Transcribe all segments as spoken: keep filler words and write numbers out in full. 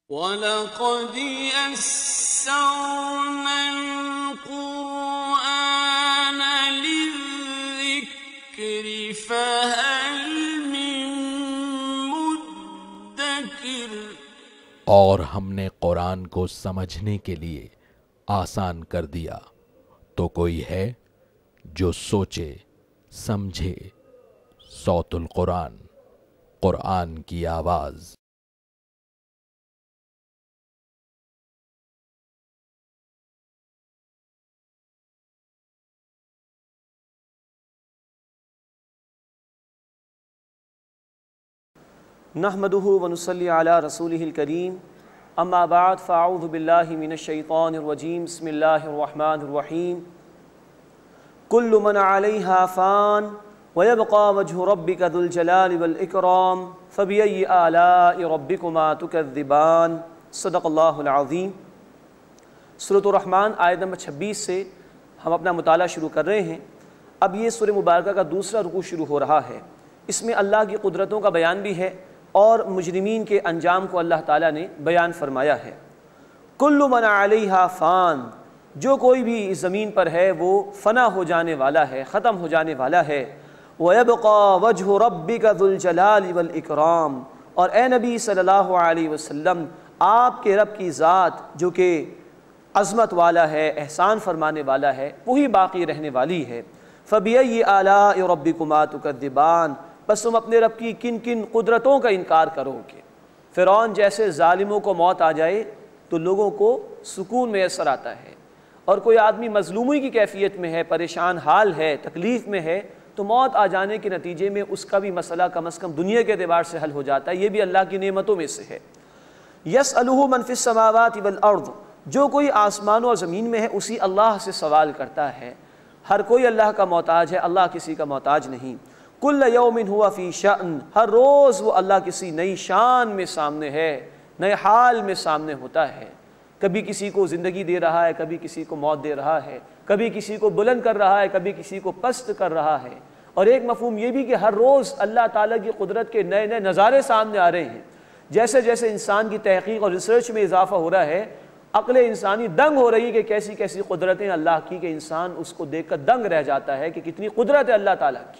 وَلَقَدْ يَسَّرْنَا الْقُرْآنَ لِلذِّكْرِ فَهَلْ مِن مُّدَّكِرٍ۔ اور ہم نے قرآن کو سمجھنے کے لیے آسان کر دیا، تو کوئی ہے جو سوچے سمجھے۔ صوت القرآن، قرآن کی آواز۔ نحمدہ ونصلی علی رسولہ الکریم، اما بعد فاعوذ باللہ من الشیطان الرجیم، بسم اللہ الرحمن الرحیم۔ کل من علیہا فان ویبقى وجہ ربک ذو الجلال والاکرام فبأی آلاء ربکما تکذبان۔ صدق اللہ العظیم۔ سورۃ الرحمن آیت نمبر چھبیس سے ہم اپنا مطالعہ شروع کر رہے ہیں۔ اب یہ سورہ مبارکہ کا دوسرا رکوع شروع ہو رہا ہے۔ اس میں اللہ کی قدرتوں کا بیان بھی ہے اور مجرمین کے انجام کو اللہ تعالیٰ نے بیان فرمایا ہے۔ کل من علیہا فان، جو کوئی بھی اس زمین پر ہے وہ فنا ہو جانے والا ہے، ختم ہو جانے والا ہے۔ وَيَبْقَى وَجْهُ رَبِّكَ ذُو الْجَلَالِ وَالْإِكْرَامِ، اور اے نبی صلی اللہ علیہ وسلم، آپ کے رب کی ذات جو کہ عظمت والا ہے، احسان فرمانے والا ہے، وہی باقی رہنے والی ہے۔ فَبِأَيِّ آلَاءِ رَبِّكُمَا تُكَذِّبَانِ، بس تم اپنے رب کی کن کن قدرتوں کا انکار کرو گے۔ فرعون جیسے ظالموں کو موت آ جائے تو لوگوں کو سکون میسر آتا ہے، اور کوئی آدمی مظلومی کی کیفیت میں ہے، پریشان حال ہے، تکلیف میں ہے، تو موت آ جانے کے نتیجے میں اس کا بھی مسئلہ کم از کم دنیا کے اعتبار سے حل ہو جاتا ہے۔ یہ بھی اللہ کی نعمتوں میں سے ہے۔ یسألہ من فی السماوات والارض، جو کوئی آسمانوں اور زمین میں ہے اسی اللہ سے سوال کرتا ہے۔ ہر کوئی اللہ کا محتاج ہے، اللہ کسی کا محتاج نہیں۔ کل یوم ہوا فی شأن، ہر روز وہ اللہ کسی نئی شان میں سامنے ہے، نئے حال میں سامنے ہوتا ہے۔ کبھی کسی کو زندگی دے رہا ہے، کبھی کسی کو موت دے رہا ہے، کبھی کسی کو بلند کر رہا ہے، کبھی کسی کو پست کر رہا ہے۔ اور ایک مفہوم یہ بھی کہ ہر روز اللہ تعالیٰ کی قدرت کے نئے نئے نظارے سامنے آ رہے ہیں۔ جیسے جیسے انسان کی تحقیق اور ریسرچ میں اضافہ ہو رہا ہے، عقل انسانی دنگ ہو رہی ہے کہ کیسی کیسی قدرتیں اللہ کی، کہ انسان اس کو دیکھ کر دنگ رہ جاتا ہے کہ کتنی قدرت ہے اللہ تعالیٰ کی۔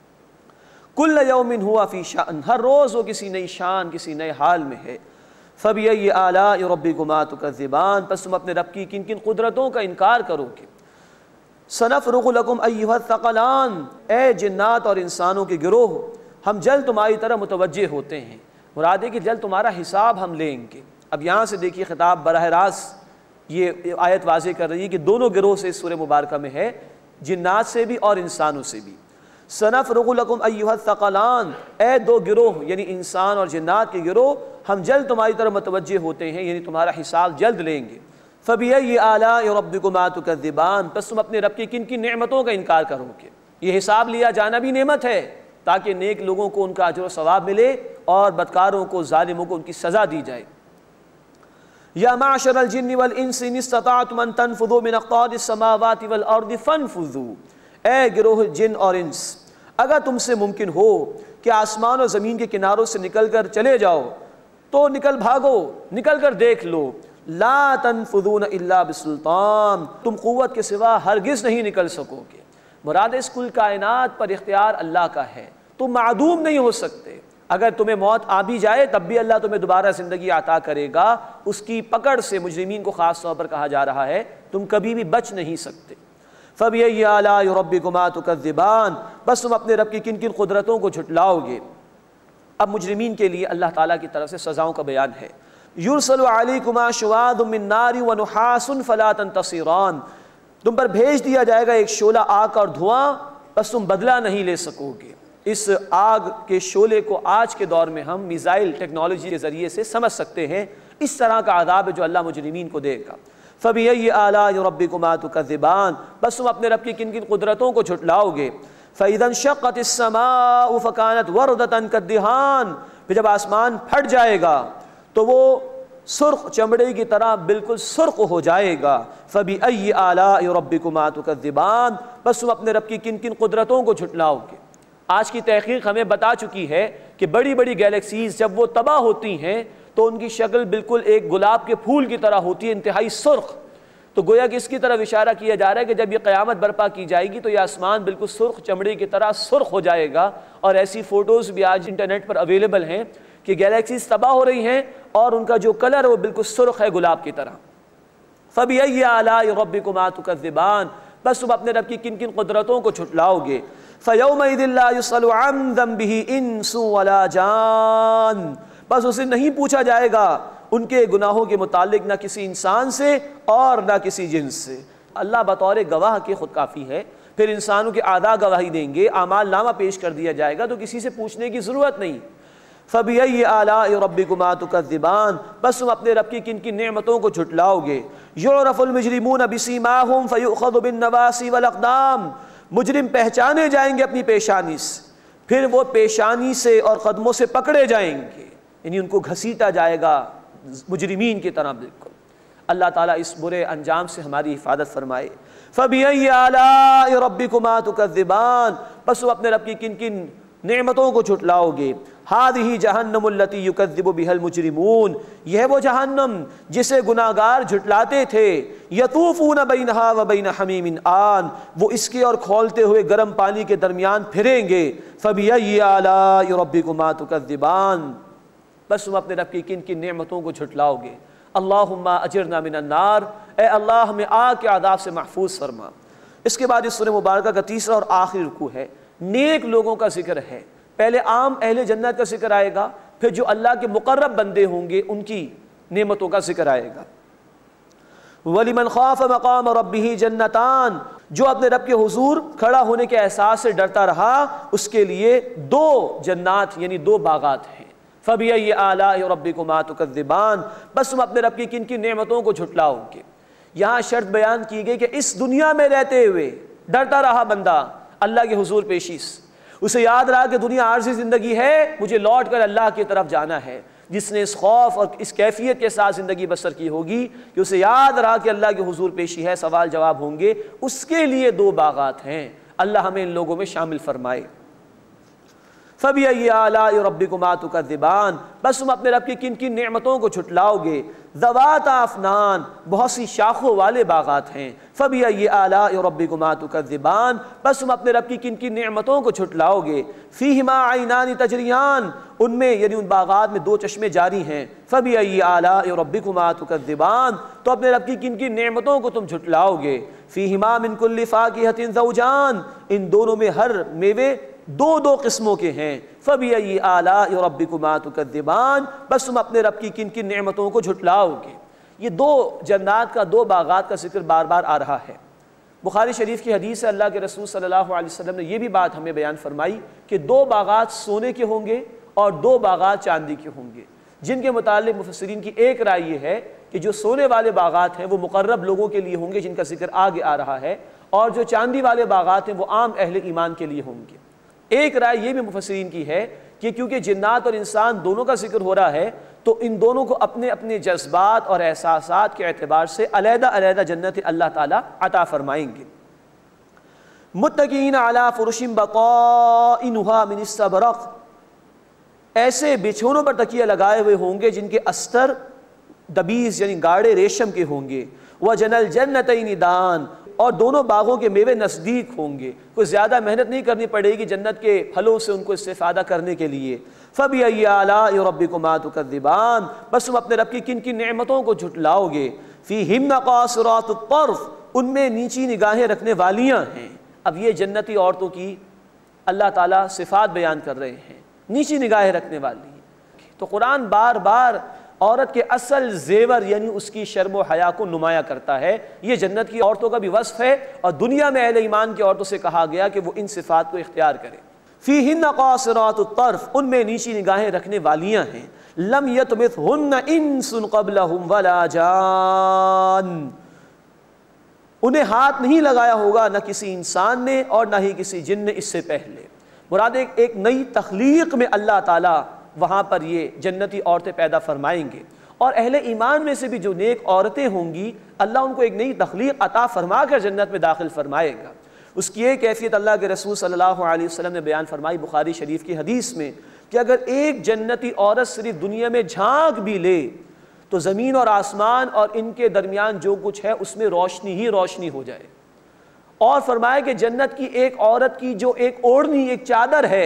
کل یوم ہوا فی شأن، ہر روز وہ کسی نئی شان، کسی نئے حال میں ہے۔ فبأی آلاء ربکما تکذبان، پس تم اپنے رب کی کن کن قدرتوں کا انکار کرو گے۔ سنفرغ لکم ایھا الثقلان، اے جنات اور انسانوں کے گروہ، ہم جلد تمہاری طرح متوجہ ہوتے ہیں۔ مراد ہے کہ جلد تمہارا حساب ہم لیں گے۔ اب یہاں سے دیکھیے خطاب براہ راست یہ آیت واضح کر رہی ہے کہ دونوں گروہ سے اس سورہ مبارکہ میں ہے، جنات سے بھی اور انسانوں سے بھی۔ سنفرغ لکم ایھا الثقلان، اے دو گروہ یعنی انسان اور جنات کے گروہ، ہم جلد تمہاری طرف متوجہ ہوتے ہیں، یعنی تمہارا حساب جلد لیں گے۔ فَبِأَيِّ آلَاءِ رَبِّكُمَا تُكَذِّبَانِ، پس تم اپنے رب کی کن کن نعمتوں کا انکار کرو گے۔ یہ حساب لیا جانا بھی نعمت ہے تاکہ نیک لوگوں کو ان کا اجر و ثواب ملے اور بدکاروں کو، ظالموں کو ان کی سزا دی جائے۔ یا معشر الجن والانس ان استطعتم ان تنفذوا من اقطار السماوات والارض فانفذوا، اے گروہ جن اور انس، اگر تم سے ممکن ہو کہ آسمان اور زمین کے کناروں سے نکل کر چلے جاؤ تو نکل بھاگو، نکل کر دیکھ لو۔ لا تنفذون الا بسلطان، تم قوت کے سوا ہرگز نہیں نکل سکو گے۔ مراد اس کل کائنات پر اختیار اللہ کا ہے، تم معدوم نہیں ہو سکتے۔ اگر تمہیں موت آ بھی جائے تب بھی اللہ تمہیں دوبارہ زندگی عطا کرے گا۔ اس کی پکڑ سے مجرمین کو خاص طور پر کہا جا رہا ہے تم کبھی بھی بچ نہیں سکتے۔ فَبِأَيِّ آلَاءِ رَبِّكُمَا تُكَذِّبَانِ، بس تم اپنے رب کی کن کن قدرتوں کو جھٹلاؤ گے۔ اب مجرمین کے لیے اللہ تعالیٰ کی طرف سے سزاؤں کا بیان ہے۔ یرسل علیکما شواظ من نار ونحاس فلا تنتصران، تم پر بھیج دیا جائے گا ایک شعلہ آگ کا اور دھواں، بس تم بدلہ نہیں لے سکو گے۔ اس آگ کے شعلے کو آج کے دور میں ہم میزائل ٹیکنالوجی کے ذریعے سے سمجھ سکتے ہیں، اس طرح کا عذاب ہے جو اللہ مجرمین کو دے گا۔ فَبِأَيِّ آلَاءِ رَبِّكُمَا تُكَذِّبَانِ، بس تم اپنے رب کی کن کن قدرتوں کو جھٹلاؤ گے۔ فَإِذَا انشَقَّتِ السَّمَاءُ فَكَانَتْ وَرْدَةً كَالدِّهَانِ، پھر جب آسمان پھٹ جائے گا تو وہ سرخ چمڑے کی طرح بالکل سرخ ہو جائے گا۔ فَبِأَيِّ آلَاءِ رَبِّكُمَا تُكَذِّبَانِ، بس تم اپنے رب کی کن کن قدرتوں کو جھٹلاؤ گے۔ آج کی تحقیق ہمیں بتا چکی ہے کہ بڑی بڑی گیلیکسیز جب وہ تباہ ہوتی ہیں تو ان کی شکل بالکل ایک گلاب کے پھول کی طرح ہوتی ہے، انتہائی سرخ۔ تو گویا کہ اس کی طرف اشارہ کیا جا رہا ہے کہ جب یہ قیامت برپا کی جائے گی تو یہ آسمان بالکل سرخ چمڑے کی طرح سرخ ہو جائے گا، اور ایسی فوٹوز بھی آج انٹرنیٹ پر اویلیبل ہیں کہ گیلیکسیز تباہ ہو رہی ہیں اور ان کا جو کلر ہے وہ بالکل سرخ ہے گلاب کی طرح۔ فَبِأَيِّ آلَاءِ رَبِّكُمَا تُكَذِّبَانِ، بس تم اپنے رب کی کن کن قدرتوں کو جھٹلاؤ گے۔ فَيَوْمَئِذٍ لَا يُسْأَلُ عَنْ ذَنبِهِ إِنسٌ وَلَا جَانٌ، بس اسے نہیں پوچھا جائے گا ان کے گناہوں کے متعلق، نہ کسی انسان سے اور نہ کسی جنس سے۔ اللہ بطور گواہ کے خود کافی ہے، پھر انسانوں کے اعضاء گواہی دیں گے، اعمال نامہ پیش کر دیا جائے گا، تو کسی سے پوچھنے کی ضرورت نہیں۔ فَبِأَيِّ آلَاءِ رَبِّكُمَا تُكَذِّبَانِ، بس تم اپنے رب کی کن کن نعمتوں کو جھٹلاؤ گے۔ يُعْرَفُ الْمُجْرِمُونَ بِسِيمَاهُمْ فَيُؤْخَذُ بِالنَّوَاصِي وَالْأَقْدَامِ، مجرم پہچانے جائیں گے اپنی پیشانی سے، پھر وہ پیشانی سے اور قدموں سے پکڑے جائیں گے، یعنی ان کو گھسیٹا جائے گا مجرمین کی طرح بالکل۔ اللہ تعالیٰ اس برے انجام سے ہماری حفاظت فرمائے۔ فَبِأَيِّ آلَاءِ رَبِّكُمَا تُكَذِّبَانِ، بس وہ اپنے رب کی کن کن نعمتوں کو جھٹلاؤ گے۔ هَذِهِ جَهَنَّمُ الَّتِي يُكَذِّبُ بِهَا الْمُجْرِمُونَ، یہ ہے وہ جہنم جسے گناہگار جھٹلاتے تھے۔ يَطُوفُونَ بَيْنَهَا وَبَيْنَ حَمِيمٍ آن، وہ اس کے اور کھولتے ہوئے گرم پانی کے درمیان پھریں گے۔ فَبِأَيِّ آلَاءِ رَبِّكُمَا تُكَذِّبَانِ، بس تم اپنے رب کی کن کن نعمتوں کو جھٹلاؤ گے۔ اللہم اجرنا من النار، اے اللہ ہمیں آگ کے عذاب سے محفوظ فرما۔ اس کے بعد اس سورہ مبارکہ کا تیسرا اور آخری رکوع ہے، نیک لوگوں کا ذکر ہے۔ پہلے عام اہل جنت کا ذکر آئے گا، پھر جو اللہ کے مقرب بندے ہوں گے ان کی نعمتوں کا ذکر آئے گا۔ وَلِمَنْ خَافَ مَقَامَ رَبِّهِ جَنَّتَانِ، جو اپنے رب کے حضور کھڑا ہونے کے احساس سے ڈرتا رہا اس کے لیے دو جنات یعنی دو باغات ہیں۔ فَبِأَيِّ آلَاءِ رَبِّكُمَا تُكَذِّبَانِ، بس تم اپنے رب کی کن کن نعمتوں کو جھٹلاؤ گے۔ یہاں شرط بیان کی گئی کہ اس دنیا میں رہتے ہوئے ڈرتا رہا بندہ اللہ کے حضور پیشی سے، اسے یاد رہا کہ دنیا عارضی زندگی ہے، مجھے لوٹ کر اللہ کی طرف جانا ہے۔ جس نے اس خوف اور اس کیفیت کے ساتھ زندگی بسر کی ہوگی کہ اسے یاد رہا کہ اللہ کے حضور پیشی ہے، سوال جواب ہوں گے، اس کے لیے دو باغات ہیں۔ اللہ ہمیں ان لوگوں میں شامل فرمائے۔ فَبِأَيِّ آلَاءِ رَبِّكُمَا تُكَذِّبَانِ، بس تم اپنے رب کی کن کن نعمتوں کو جھٹلاؤ گے۔ ذَوَاتَا أَفْنَانٍ، بہت سی شاخوں والے باغات ہیں۔ فَبِأَيِّ آلَاءِ رَبِّكُمَا تُكَذِّبَانِ، بس تم اپنے رب کی کن کن نعمتوں کو جھٹلاؤ گے۔ فِيهِمَا عَيْنَانِ تَجْرِيَانِ، ان میں یعنی ان باغات میں دو چشمے جاری ہیں۔ فَبِأَيِّ آلَاءِ رَبِّكُمَا تُكَذِّبَانِ، تو اپنے رب کی کن کن نعمتوں کو تم جھٹلاؤ گے۔ فِيهِمَا مِن كُلِّ فَاكِهَةٍ زَوْجَانِ، ان دونوں میں ہر میوے دو دو قسموں کے ہیں۔ فَبِأَيِّ آلَاءِ رَبِّكُمَا تُكَذِّبَانِ، بس تم اپنے رب کی کن کن نعمتوں کو جھٹلاؤ گے۔ یہ دو جنات کا، دو باغات کا ذکر بار بار آ رہا ہے۔ بخاری شریف کی حدیث ہے، اللہ کے رسول صلی اللہ علیہ وسلم نے یہ بھی بات ہمیں بیان فرمائی کہ دو باغات سونے کے ہوں گے اور دو باغات چاندی کے ہوں گے، جن کے متعلق مفسرین کی ایک رائے یہ ہے کہ جو سونے والے باغات ہیں وہ مقرب لوگوں کے لیے ہوں گے جن کا ذکر آگے آ رہا ہے، اور جو چاندی والے باغات ہیں وہ عام اہل ایمان کے لیے ہوں گے۔ ایک رائے یہ بھی مفسرین کی ہے کہ کیونکہ جنات اور انسان دونوں کا ذکر ہو رہا ہے تو ان دونوں کو اپنے اپنے جذبات اور احساسات کے اعتبار سے علیحدہ علیحدہ جنت اللہ تعالیٰ عطا فرمائیں گے۔ متکئین علی فرش بطائنها من استبرق، ایسے بچھونوں پر تکیہ لگائے ہوئے ہوں گے جن کے استر دبیز یعنی گاڑے ریشم کے ہوں گے۔ وجنى الجنتین دان، اور دونوں باغوں کے میوے نزدیک ہوں گے، کوئی زیادہ محنت نہیں کرنی پڑے گی جنت کے پھلوں سے ان کو استفادہ کرنے کے لیے۔ فَبِأَيِّ آلَاءِ رَبِّكُمَا تُكَذِّبَانِ، بس تم اپنے رب کی کن کن نعمتوں کو جھٹلاؤ گے۔ فِيهِنَّ قَاصِرَاتُ الطَّرْفِ، ان میں نیچی نگاہیں رکھنے والیاں ہیں۔ اب یہ جنتی عورتوں کی اللہ تعالیٰ صفات بیان کر رہے ہیں، نیچی نگاہیں رکھنے والی۔ تو قرآن بار بار عورت کے اصل زیور یعنی اس کی شرم و حیا کو نمایاں کرتا ہے۔ یہ جنت کی عورتوں کا بھی وصف ہے، اور دنیا میں اہل ایمان کی عورتوں سے کہا گیا کہ وہ ان صفات کو اختیار کریں۔ فیہن قاصرات الطرف، ان میں نیچی نگاہیں رکھنے والیاں ہیں۔ لم یطمثہن انس قبلہم ولا جان، انہیں ہاتھ نہیں لگایا ہوگا نہ کسی انسان نے اور نہ ہی کسی جن نے اس سے پہلے۔ مراد ایک ایک نئی تخلیق میں اللہ تعالیٰ وہاں پر یہ جنتی عورتیں پیدا فرمائیں گے، اور اہل ایمان میں سے بھی جو نیک عورتیں ہوں گی اللہ ان کو ایک نئی تخلیق عطا فرما کر جنت میں داخل فرمائے گا۔ اس کی ایک کیفیت اللہ کے رسول صلی اللہ علیہ وسلم نے بیان فرمائی بخاری شریف کی حدیث میں، کہ اگر ایک جنتی عورت صرف دنیا میں جھانک بھی لے تو زمین اور آسمان اور ان کے درمیان جو کچھ ہے اس میں روشنی ہی روشنی ہو جائے۔ اور فرمایا کہ جنت کی ایک عورت کی جو ایک اوڑھنی، ایک چادر ہے،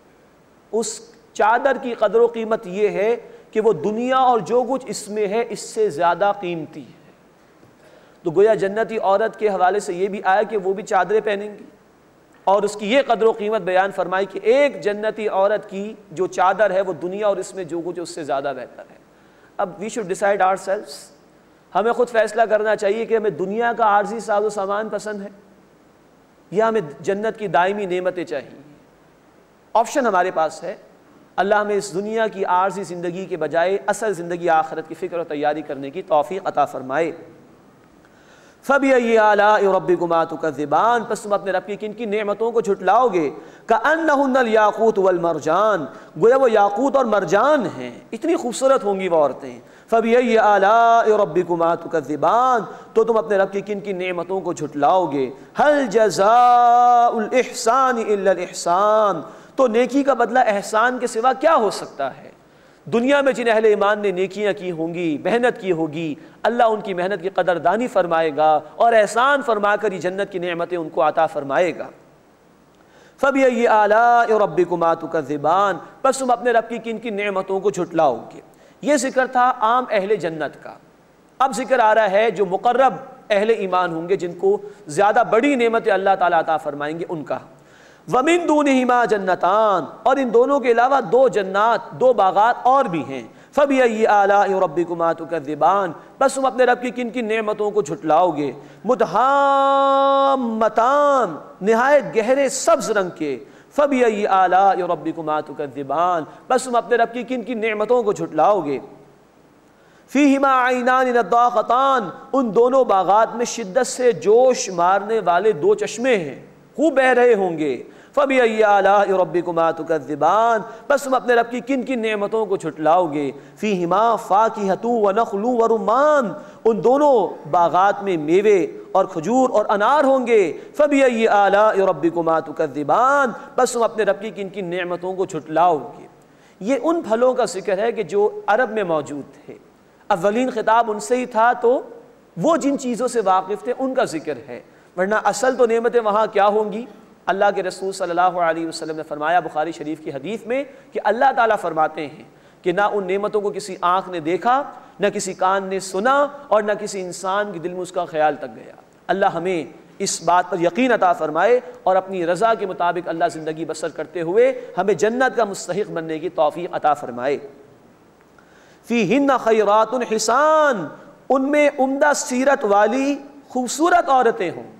اس چادر کی قدر و قیمت یہ ہے کہ وہ دنیا اور جو کچھ اس میں ہے اس سے زیادہ قیمتی ہے۔ تو گویا جنتی عورت کے حوالے سے یہ بھی آیا کہ وہ بھی چادریں پہنیں گی، اور اس کی یہ قدر و قیمت بیان فرمائی کہ ایک جنتی عورت کی جو چادر ہے وہ دنیا اور اس میں جو کچھ اس سے زیادہ بہتر ہے۔ اب وی شوڈ ڈیسائیڈ آور سیلفس، ہمیں خود فیصلہ کرنا چاہیے کہ ہمیں دنیا کا عارضی ساز و سامان پسند ہے یا ہمیں جنت کی دائمی نعمتیں چاہیے۔ آپشن ہمارے پاس ہے۔ اللہ ہمیں اس دنیا کی عارضی زندگی کے بجائے اصل زندگی آخرت کی فکر و تیاری کرنے کی توفیق عطا فرمائے۔ فَبِأَيِّ آلَاءِ رَبِّكُمَا تُكَذِّبَانِ، پس تم اپنے رب کی کن کن نعمتوں کو جھٹلاؤ گے؟ كَأَنَّهُنَّ الْيَاقُوتُ وَالْمَرْجَانُ، گویا وہ یاقوت اور مرجان ہیں، اتنی خوبصورت ہوں گی وہ عورتیں۔ فَبِأَيِّ آلَاءِ رَبِّكُمَا تُكَذِّبَانِ، تو تم اپنے رب کی کن کن نعمتوں کو جھٹلاؤ گے؟ هَلْ جَزَاءُ الْإِحْسَانِ إِلَّا الْإِحْسَانُ، تو نیکی کا بدلہ احسان کے سوا کیا ہو سکتا ہے؟ دنیا میں جن اہل ایمان نے نیکیاں کی ہوں گی، محنت کی ہوگی، اللہ ان کی محنت کی قدردانی فرمائے گا اور احسان فرما کر یہ جنت کی نعمتیں ان کو عطا فرمائے گا۔ فَبِأَيِّ آلَاءِ رَبِّكُمَا تُكَذِّبَانِ، بس تم اپنے رب کی کن کن نعمتوں کو جھٹلاؤ گے۔ یہ ذکر تھا عام اہل جنت کا۔ اب ذکر آ رہا ہے جو مقرب اہل ایمان ہوں گے، جن کو زیادہ بڑی نعمتیں اللہ تعالیٰ عطا فرمائیں گے، ان کا۔ وَمِن دُونِهِمَا جَنَّتَانِ، اور ان دونوں کے علاوہ دو جنات، دو باغات اور بھی ہیں۔ فَبِأَيِّ آلَاءِ رَبِّكُمَا تُكَذِّبَانِ، بس تم اپنے رب کی کن کن نعمتوں کو جھٹلاؤ گے؟ مُدْحَامَّتَانِ، نہایت گہرے سبز رنگ کے۔ فَبِأَيِّ آلَاءِ رَبِّكُمَا تُكَذِّبَانِ، بس تم اپنے رب کی کن کن نعمتوں کو جھٹلاؤ گے؟ فِيهِمَا عَيْنَانِ نَضَّاخَتَانِ، ان دونوں باغات میں شدت سے جوش مارنے والے دو چشمے ہیں، خوب بہہ رہے ہوں گے۔ فَبِأَيِّ آلَاءِ رَبِّكُمَا تُكَذِّبَانِ، بس تم اپنے رب کی کن کن نعمتوں کو جھٹلاؤ گے؟ فِيهِمَا فَاكِهَةٌ وَنَخْلٌ وَرُمَّانٌ، ان دونوں باغات میں میوے اور کھجور اور انار ہوں گے۔ فَبِأَيِّ آلَاءِ رَبِّكُمَا تُكَذِّبَانِ، بس تم اپنے رب کی کن کن نعمتوں کو جھٹلاؤ گے؟ یہ ان پھلوں کا ذکر ہے کہ جو عرب میں موجود تھے، اولین خطاب ان سے ہی تھا، تو وہ جن چیزوں سے واقف تھے ان کا ذکر ہے، ورنہ اصل تو نعمتیں وہاں کیا ہوں گی؟ اللہ کے رسول صلی اللہ علیہ وسلم نے فرمایا بخاری شریف کی حدیث میں کہ اللہ تعالیٰ فرماتے ہیں کہ نہ ان نعمتوں کو کسی آنکھ نے دیکھا، نہ کسی کان نے سنا، اور نہ کسی انسان کے دل میں اس کا خیال تک گیا۔ اللہ ہمیں اس بات پر یقین عطا فرمائے اور اپنی رضا کے مطابق اللہ زندگی بسر کرتے ہوئے ہمیں جنت کا مستحق بننے کی توفیق عطا فرمائے۔ فِيهِنَّ خَيْرَاتٌ حِسَانٌ، ان میں عمدہ سیرت والی خوبصورت عورتیں ہوں۔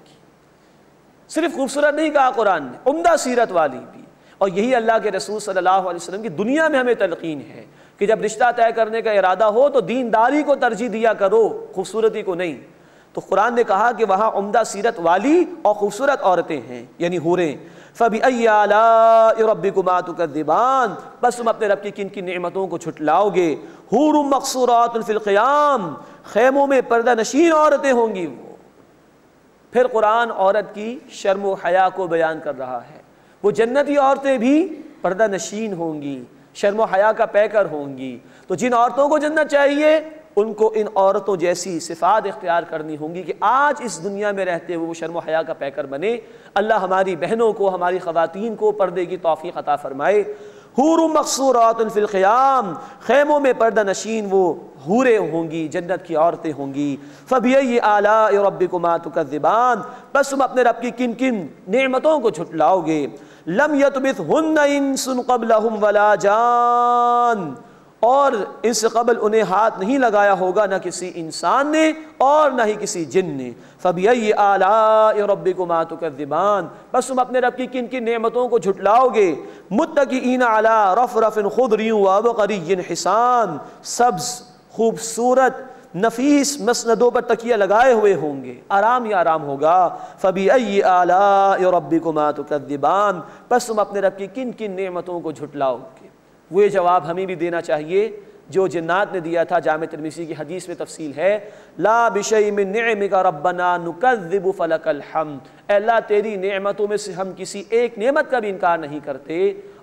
صرف خوبصورت نہیں کہا قرآن نے، عمدہ سیرت والی بھی۔ اور یہی اللہ کے رسول صلی اللہ علیہ وسلم کی دنیا میں ہمیں تلقین ہے کہ جب رشتہ طے کرنے کا ارادہ ہو تو دینداری کو ترجیح دیا کرو، خوبصورتی کو نہیں۔ تو قرآن نے کہا کہ وہاں عمدہ سیرت والی اور خوبصورت عورتیں ہیں، یعنی حوریں۔ فَبِأَيِّ آلَاءِ رَبِّكُمَا تُكَذِّبَانِ، بس تم اپنے رب کی کن کن نعمتوں کو جھٹلاؤ گے؟ حور مقصورات فی الخیام، خیموں میں پردہ نشین عورتیں ہوں گی وہ۔ پھر قرآن عورت کی شرم و حیا کو بیان کر رہا ہے۔ وہ جنتی عورتیں بھی پردہ نشین ہوں گی، شرم و حیا کا پیکر ہوں گی۔ تو جن عورتوں کو جنت چاہیے ان کو ان عورتوں جیسی صفات اختیار کرنی ہوں گی کہ آج اس دنیا میں رہتے ہوئے وہ شرم و حیا کا پیکر بنے۔ اللہ ہماری بہنوں کو، ہماری خواتین کو پردے کی توفیق عطا فرمائے۔ حور مقصورات فی الخیام، خیموں میں پردہ نشین وہ حوریں ہوں گی، جنت کی عورتیں ہوں گی۔ فَبِأَيِّ آلَاءِ رَبِّكُمَا تُكَذِّبَانِ، بس تم اپنے رب کی کن کن نعمتوں کو جھٹلاؤ گے؟ لَمْ يَطْمِثْهُنَّ إِنسٌ قَبْلَهُمْ وَلَا جَانٌ، اور ان سے قبل انہیں ہاتھ نہیں لگایا ہوگا نہ کسی انسان نے اور نہ ہی کسی جن نے۔ فَبِأَيِّ آلَاءِ رَبِّكُمَا تُكَذِّبَانِ، بس تم اپنے رب کی کن کن نعمتوں کو جھٹلاؤ گے؟ مُتَّكِئِينَ عَلَىٰ رَفْرَفٍ خُضْرٍ وَعَبْقَرِيٍّ حِسَانٍ، سبز خوبصورت نفیس مسندوں پر تکیہ لگائے ہوئے ہوں گے، آرام ہی آرام ہوگا۔ فَبِأَيِّ آلَاءِ رَبِّكُمَا تُكَذِّبَانِ، بس تم اپنے رب کی کن کن نعمتوں کو جھٹلاؤ گے؟ وہ جواب ہمیں بھی دینا چاہیے جو جنات نے دیا تھا۔ جامع ترمذی کی حدیث میں تفصیل ہے، لا بشیء من نعمک ربنا نکذب فلک الحمد، اے اللہ تیری نعمتوں میں سے ہم کسی ایک نعمت کا بھی انکار نہیں کرتے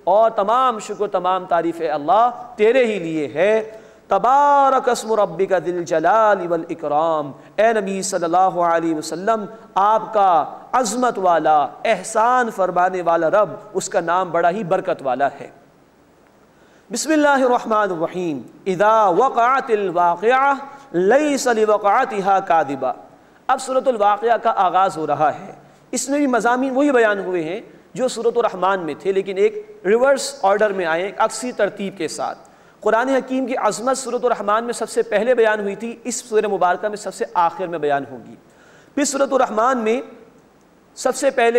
اور تمام شکر تمام تعریف اللہ تیرے ہی لیے ہے۔ تبارک اسم ربک ذی الجلال والاکرام، اے نبی صلی اللہ علیہ وسلم آپ کا عظمت والا احسان فرمانے والا رب، اس کا نام بڑا ہی برکت والا ہے۔ بسم اللہ الرحمن الرحیم، اذا وقعت الواقعہ لیس لوقعتها کاذبہ۔ اب سورۃ الواقعہ کا آغاز ہو رہا ہے، اس میں بھی مضامین وہی بیان ہوئے ہیں جو سورۃ الرحمن میں تھے، لیکن ایک ریورس آرڈر میں آئے، ایک عکسی ترتیب کے ساتھ۔ قرآن حکیم کی عظمت سورۃ الرحمن میں سب سے پہلے بیان ہوئی تھی، اس سورہ مبارکہ میں سب سے آخر میں بیان ہوگی۔ پھر سورۃ الرحمن میں سب سے پہلے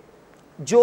جو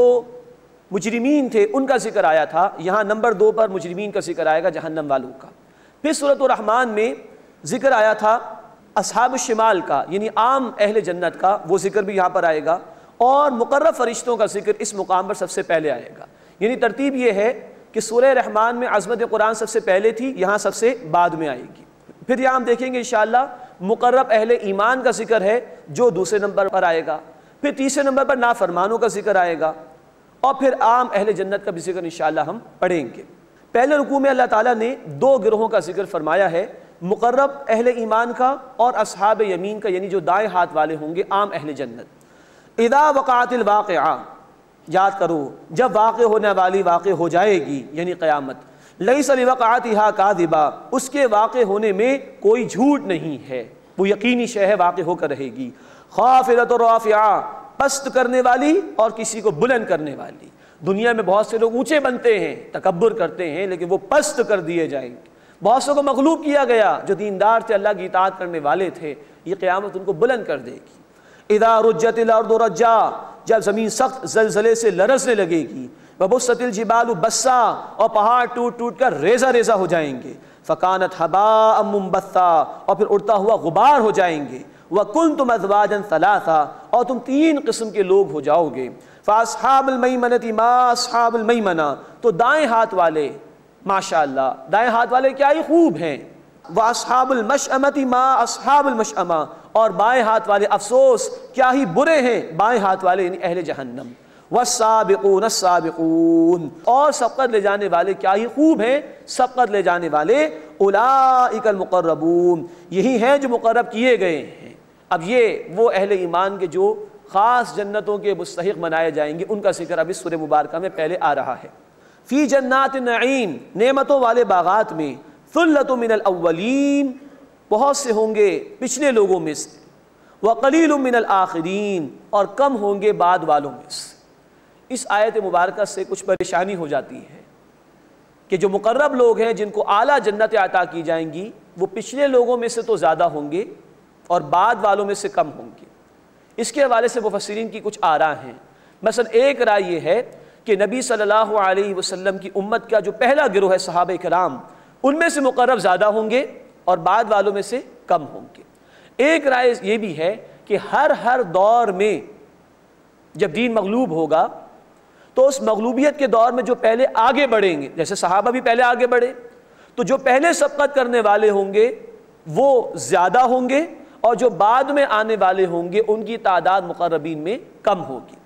مجرمین تھے ان کا ذکر آیا تھا، یہاں نمبر دو پر مجرمین کا ذکر آئے گا، جہنم والوں کا۔ پھر سورۃ الرحمن میں ذکر آیا تھا اصحاب الشمال کا، یعنی عام اہل جنت کا، وہ ذکر بھی یہاں پر آئے گا، اور مقرب فرشتوں کا ذکر اس مقام پر سب سے پہلے آئے گا۔ یعنی ترتیب یہ ہے کہ سورہ رحمان میں عظمت قرآن سب سے پہلے تھی، یہاں سب سے بعد میں آئے گی۔ پھر یہاں ہم دیکھیں گے انشاءاللہ مقرب اہل ایمان کا ذکر ہے جو دوسرے نمبر پر آئے گا، پھر تیسرے نمبر پر نافرمانوں کا ذکر آئے گا، اور پھر عام اہل جنت کا بھی ذکر انشاءاللہ ہم پڑھیں گے۔ پہلے رکوع میں اللہ تعالیٰ نے دو گروہوں کا ذکر فرمایا ہے، مقرب اہل ایمان کا اور اصحاب یمین کا، یعنی جو دائیں ہاتھ والے ہوں گے، عام اہل جنت۔ اذا وقعت الواقعہ، یاد کرو جب واقع ہونے والی واقع ہو جائے گی، یعنی قیامت، لیس لوقعتها کاذبہ، اس کے واقع ہونے میں کوئی جھوٹ نہیں ہے، وہ یقینی شے ہے، واقع ہو کر رہے گی۔ خافضۃ رافعہ، پست کرنے والی اور کسی کو بلند کرنے والی۔ دنیا میں بہت سے لوگ اونچے بنتے ہیں، تکبر کرتے ہیں، لیکن وہ پست کر دیے جائیں گے۔ بہت سے کو مغلوب کیا گیا جو دیندار تھے، اللہ کی اطاعت کرنے والے تھے، یہ قیامت ان کو بلند کر دے گی۔ اذا رجت الارض رجا، جب زمین سخت زلزلے سے لرزنے لگے گی۔ وبست الجبال بسا، اور پہاڑ ٹوٹ ٹوٹ کر ریزہ ریزہ ہو جائیں گے۔ فکانت ہباء منبثا، اور پھر اڑتا ہوا غبار ہو جائیں گے۔ وکنتم ازواجا ثلاثا، اور تم تین قسم کے لوگ ہو جاؤ گے۔ فاصحاب المیمنۃ ما اصحاب المیمنہ، تو دائیں ہاتھ والے، ماشاءاللہ دائیں ہاتھ والے کیا ہی خوب ہیں۔ وَأَصْحَابُ الْمَشْأَمَةِ مَا أَصْحَابُ الْمَشْأَمَةِ، اور بائیں ہاتھ والے افسوس کیا ہی برے ہیں بائیں ہاتھ والے، یعنی اہل جہنم۔ وَالسَّابِقُونَ السَّابِقُونَ، اور سبقت لے جانے والے کیا ہی خوب ہیں سبقت لے جانے والے۔ أُولَئِكَ الْمُقَرَّبُونَ، یہی ہیں جو مقرب کیے گئے ہیں۔ اب یہ وہ اہل ایمان کے جو خاص جنتوں کے مستحق بنائے جائیں گے، ان کا ذکر اب اس سورہ مبارکہ میں پہلے آ رہا ہے۔ فی جنات النعیم، نعمتوں والے باغات میں۔ ثلۃ من الاولین، بہت سے ہوں گے پچھلے لوگوں میں سے۔ وقلیل من الآخرین، اور کم ہوں گے بعد والوں میں سے۔ اس آیت مبارکہ سے کچھ پریشانی ہو جاتی ہے کہ جو مقرب لوگ ہیں جن کو اعلیٰ جنت عطا کی جائیں گی، وہ پچھلے لوگوں میں سے تو زیادہ ہوں گے اور بعد والوں میں سے کم ہوں گے۔ اس کے حوالے سے مفسرین کی کچھ آراء ہیں۔ مثلا ایک رائے یہ ہے کہ نبی صلی اللہ علیہ وسلم کی امت کا جو پہلا گروہ ہے صحابہ کرام، ان میں سے مقرب زیادہ ہوں گے اور بعد والوں میں سے کم ہوں گے۔ ایک رائے یہ بھی ہے کہ ہر ہر دور میں جب دین مغلوب ہوگا تو اس مغلوبیت کے دور میں جو پہلے آگے بڑھیں گے، جیسے صحابہ بھی پہلے آگے بڑھے، تو جو پہلے سبقت کرنے والے ہوں گے وہ زیادہ ہوں گے، اور جو بعد میں آنے والے ہوں گے ان کی تعداد مقربین میں کم ہوگی۔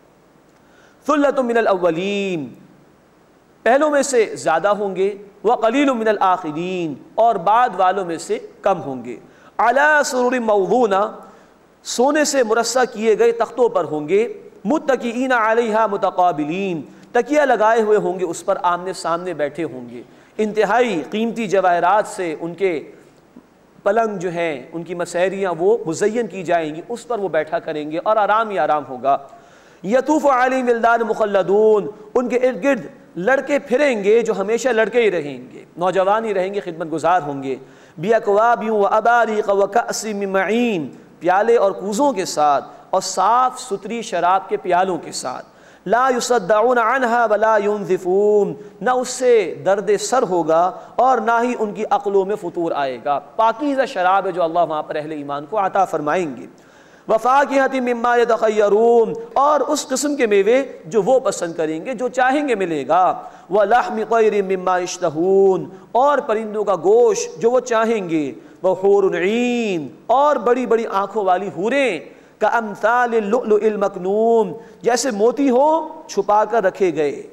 ثلۃ من الاولین، پہلوں میں سے زیادہ ہوں گے۔ وقلیل من الآخرین، اور بعد والوں میں سے کم ہوں گے۔ علی سرر موضونہ، سونے سے مرصع کیے گئے تختوں پر ہوں گے۔ متکئین علیہا متقابلین، تکیہ لگائے ہوئے ہوں گے، اس پر آمنے سامنے بیٹھے ہوں گے۔ انتہائی قیمتی جواہرات سے ان کے پلنگ جو ہیں، ان کی مسیریاں وہ مزین کی جائیں گی، اس پر وہ بیٹھا کریں گے اور آرام ہی آرام ہوگا۔ یطوف علیہم ولدان مخلدون، ان کے ارد گرد لڑکے پھریں گے جو ہمیشہ لڑکے ہی رہیں گے، نوجوان ہی رہیں گے، خدمت گزار ہوں گے۔ بیاکواب واباریق وکأس من معین، پیالے اور کوزوں کے ساتھ اور صاف ستھری شراب کے پیالوں کے ساتھ۔ لا یصدعون عنہا ولا ینزفون، نہ اس سے درد سر ہوگا اور نہ ہی ان کی عقلوں میں فطور آئے گا۔ پاکیزہ شراب ہے جو اللہ وہاں پر اہل ایمان کو عطا فرمائیں گے۔ وفاکہۃ مما یتخیرون، اور اس قسم کے میوے جو وہ پسند کریں گے، جو چاہیں گے ملے گا۔ ولحم طیر مما یشتہون، اور پرندوں کا گوشت جو وہ چاہیں گے۔ وحور عین، اور بڑی بڑی آنکھوں والی حوریں۔ کامثال اللؤلؤ المکنون، جیسے موتی ہو چھپا کر رکھے گئے۔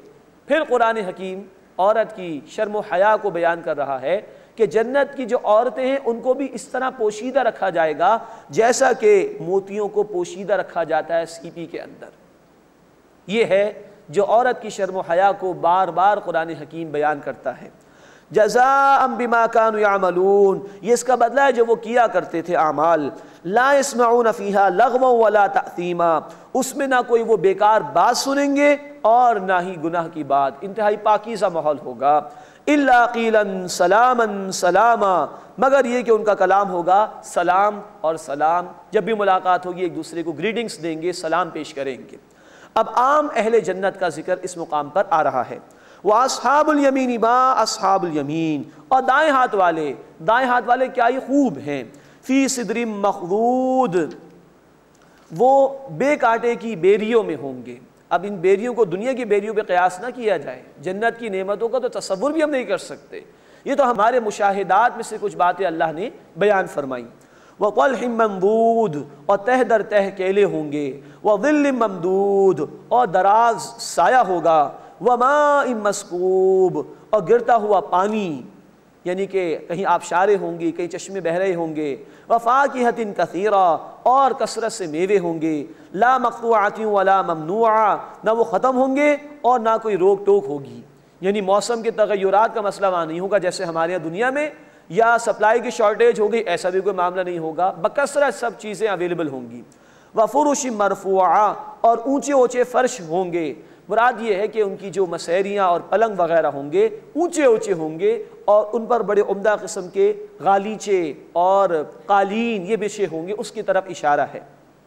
پھر قرآن حکیم عورت کی شرم و حیا کو بیان کر رہا ہے کہ جنت کی جو عورتیں ہیں ان کو بھی اس طرح پوشیدہ رکھا جائے گا جیسا کہ موتیوں کو پوشیدہ رکھا جاتا ہے سیپی کے اندر۔ یہ ہے جو عورت کی شرم و حیا کو بار بار قرآن حکیم بیان کرتا ہے۔ جزاء بما كانوا يعملون، یہ اس کا بدلہ ہے جو وہ کیا کرتے تھے اعمال۔ لا يسمعون فيها لغوا ولا تأثیما، اس میں نہ کوئی وہ بیکار بات سنیں گے اور نہ ہی گناہ کی بات، انتہائی پاکیزہ ماحول ہوگا۔ الا قیلا سلاما سلاما، مگر یہ کہ ان کا کلام ہوگا سلام اور سلام، جب بھی ملاقات ہوگی ایک دوسرے کو گریڈنگز دیں گے، سلام پیش کریں گے۔ اب عام اہل جنت کا ذکر اس مقام پر آ رہا ہے۔ وَأَصْحَابُ الْيَمِينِ مَا أَصْحَابُ الْيَمِينِ، اور دائیں ہاتھ والے، دائیں ہاتھ والے کیا ہی خوب ہیں۔ فِي صِدْرٍ مَخْضُودٍ، وہ بے کانٹے کی بیریوں میں ہوں گے۔ اب ان بیریوں کو دنیا کی بیریوں پہ قیاس نہ کیا جائے، جنت کی نعمتوں کا تو تصور بھی ہم نہیں کر سکتے، یہ تو ہمارے مشاہدات میں سے کچھ باتیں اللہ نے بیان فرمائیں۔ وَطَلْحٍ مَنْضُودٍ، اور تہ در تہ کیلے ہوں گے۔ وَظِلٍّ مَمْدُودٍ، اور دراز سایہ ہوگا۔ وَمَاءٍ مَسْكُوبٍ، اور گرتا ہوا پانی، یعنی کہ کہیں آبشاریں ہوں گی، کہیں چشمے بہ رہے ہوں گے۔ وَفَاكِهَةٍ كَثِيرًا، اور کثرت سے میوے ہوں گے۔ لَا مَقْطُوعَةٍ وَلَا مَمْنُوعَةٍ، نہ وہ ختم ہوں گے اور نہ کوئی روک ٹوک ہوگی، یعنی موسم کے تغیرات کا مسئلہ وہاں نہیں ہوگا جیسے ہمارے یہاں دنیا میں، یا سپلائی کی شارٹیج ہو گئی، ایسا بھی کوئی معاملہ نہیں ہوگا، بکثرت سب چیزیں اویلیبل ہوں گی۔ وَفُرُشٍ مَرْفُوعَةٍ، اور اونچے اونچے فرش ہوں گے۔ مراد یہ ہے کہ ان کی جو مسیریاں اور پلنگ وغیرہ ہوں گے اونچے اونچے ہوں گے، اور ان پر بڑے عمدہ قسم کے غالیچے اور قالین یہ بچھے ہوں گے، اس کی طرف اشارہ ہے۔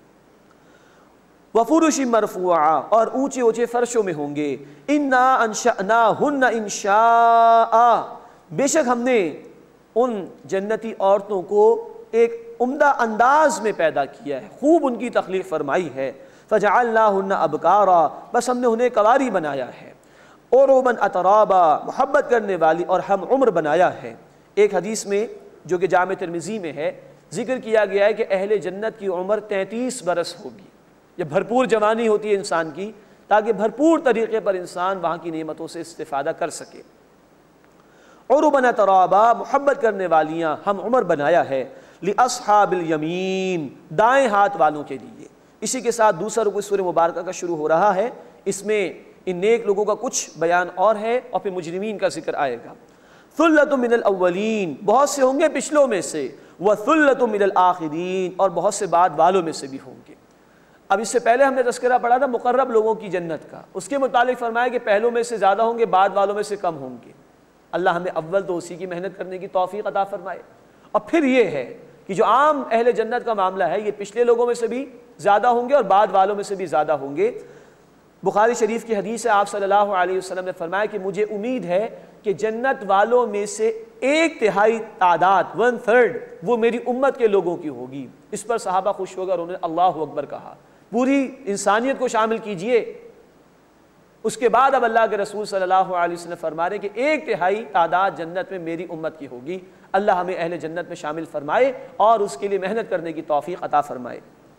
وَفُرُشٍ مَرْفُوعَةٍ، اور اونچے اونچے فرشوں میں ہوں گے۔ إِنَّا أَنشَأْنَاهُنَّ إِنشَاءً، بے شک ہم نے ان جنتی عورتوں کو ایک عمدہ انداز میں پیدا کیا ہے، خوب ان کی تخلیق فرمائی ہے۔ فَجَعَلْنَاهُنَّ أَبْكَارًا، بس ہم نے انہیں کنواری بنایا ہے۔ عُرُبًا أَتْرَابًا، محبت کرنے والی اور ہم عمر بنایا ہے۔ ایک حدیث میں جو کہ جامع ترمذی میں ہے ذکر کیا گیا ہے کہ اہل جنت کی عمر تینتیس برس ہوگی، یہ بھرپور جوانی ہوتی ہے انسان کی، تاکہ بھرپور طریقے پر انسان وہاں کی نعمتوں سے استفادہ کر سکے۔ عُرُبًا أَتْرَابًا، محبت کرنے والیاں ہم عمر بنایا ہے۔ لِأَصْحَابِ الْيَمِينِ، دائیں ہاتھ والوں کے لیے۔ اسی کے ساتھ دوسرا رکوع سورہ مبارکہ کا شروع ہو رہا ہے، اس میں ان نیک لوگوں کا کچھ بیان اور ہے اور پھر مجرمین کا ذکر آئے گا۔ ثُلَّةٌ مِّنَ الْأَوَّلِينَ، بہت سے ہوں گے پچھلوں میں سے۔ وَثُلَّةٌ مِّنَ الْآخِرِينَ، اور بہت سے بعد والوں میں سے بھی ہوں گے۔ اب اس سے پہلے ہم نے تذکرہ پڑھا تھا مقرب لوگوں کی جنت کا، اس کے متعلق فرمایا کہ پہلوں میں سے زیادہ ہوں گے، بعد والوں میں سے کم ہوں گے۔ اللہ ہمیں اول تو اسی کی محنت کرنے کی توفیق عطا فرمائے۔ اور پھر یہ ہے کہ جو عام اہل جنت کا معاملہ ہے، یہ پچھلے لوگوں میں سے بھی زیادہ ہوں گے اور بعد والوں میں سے بھی زیادہ ہوں گے۔ بخاری شریف کی حدیث ہے، آپ صلی اللہ علیہ وسلم نے فرمایا کہ مجھے امید ہے کہ جنت والوں میں سے ایک تہائی تعداد، ون تھرڈ، وہ میری امت کے لوگوں کی ہوگی۔ اس پر صحابہ خوش ہو کر انہوں نے اللہ اکبر کہا، پوری انسانیت کو شامل کیجئے۔ اس کے بعد اب اللہ کے رسول صلی اللہ علیہ وسلم فرما رہے ہیں کہ ایک تہائی تعداد جنت میں میری امت کی ہوگی۔ اللہ ہمیں اہل جنت میں شامل فرمائے اور اس کے لیے محنت کرنے کی توفیق عطا فرمائے۔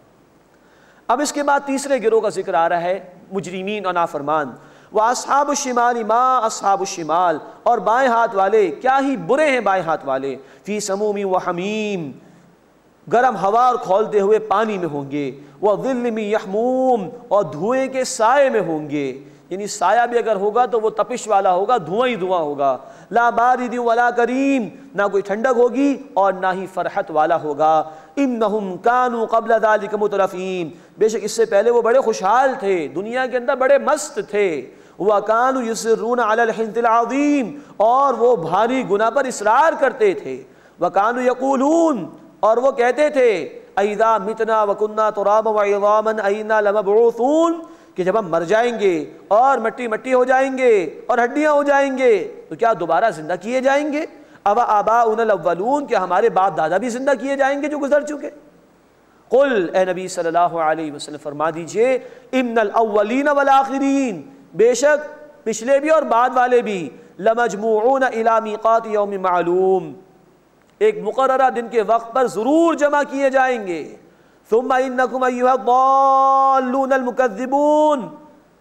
اب اس کے بعد تیسرے گروہ کا ذکر آ رہا ہے، مجرمین اور نافرمان۔ وَأَصْحَابُ الشِّمَالِ مَا أَصْحَابُ الشِّمَالِ، اور بائیں ہاتھ والے کیا ہی برے ہیں بائیں ہاتھ والے۔ فِي سَمُومٍ وَحَمِيمٍ، گرم ہوا اور کھولتے ہوئے پانی میں ہوں گے۔ وَظِلٍّ مِّن يَحْمُومٍ، اور دھوئیں کے سائے میں ہوں گے، یعنی سایہ بھی اگر ہوگا تو وہ تپش والا ہوگا، دھواں ہی دھواں ہوگا۔ لا بارد ولا کریم، نہ کوئی ٹھنڈک ہوگی اور نہ ہی فرحت والا ہوگا۔ انہم کانوا قبل ذلک مترفین، بے شک اس سے پہلے وہ بڑے خوشحال تھے، دنیا کے اندر بڑے مست تھے۔ وکانوا یصرون علی الحنث العظیم، اور وہ بھاری گناہ پر اصرار کرتے تھے۔ وکانوا یقولون، اور وہ کہتے تھے، اذا متنا وکنا ترابا وعظاما اینا لمبعوثون، کہ جب ہم مر جائیں گے اور مٹی مٹی ہو جائیں گے اور ہڈیاں ہو جائیں گے تو کیا دوبارہ زندہ کیے جائیں گے؟ اوا آباؤنا الاولون، کہ ہمارے باپ دادا بھی زندہ کیے جائیں گے جو گزر چکے؟ قل، اے نبی صلی اللہ علیہ وسلم فرما دیجئے، ان الاولین والآخرین، بے شک پچھلے بھی اور بعد والے بھی، لمجموعون الی میقات یوم معلوم، ایک مقررہ دن کے وقت پر ضرور جمع کیے جائیں گے۔ ثم انکم ایھا الضالون المکذبون،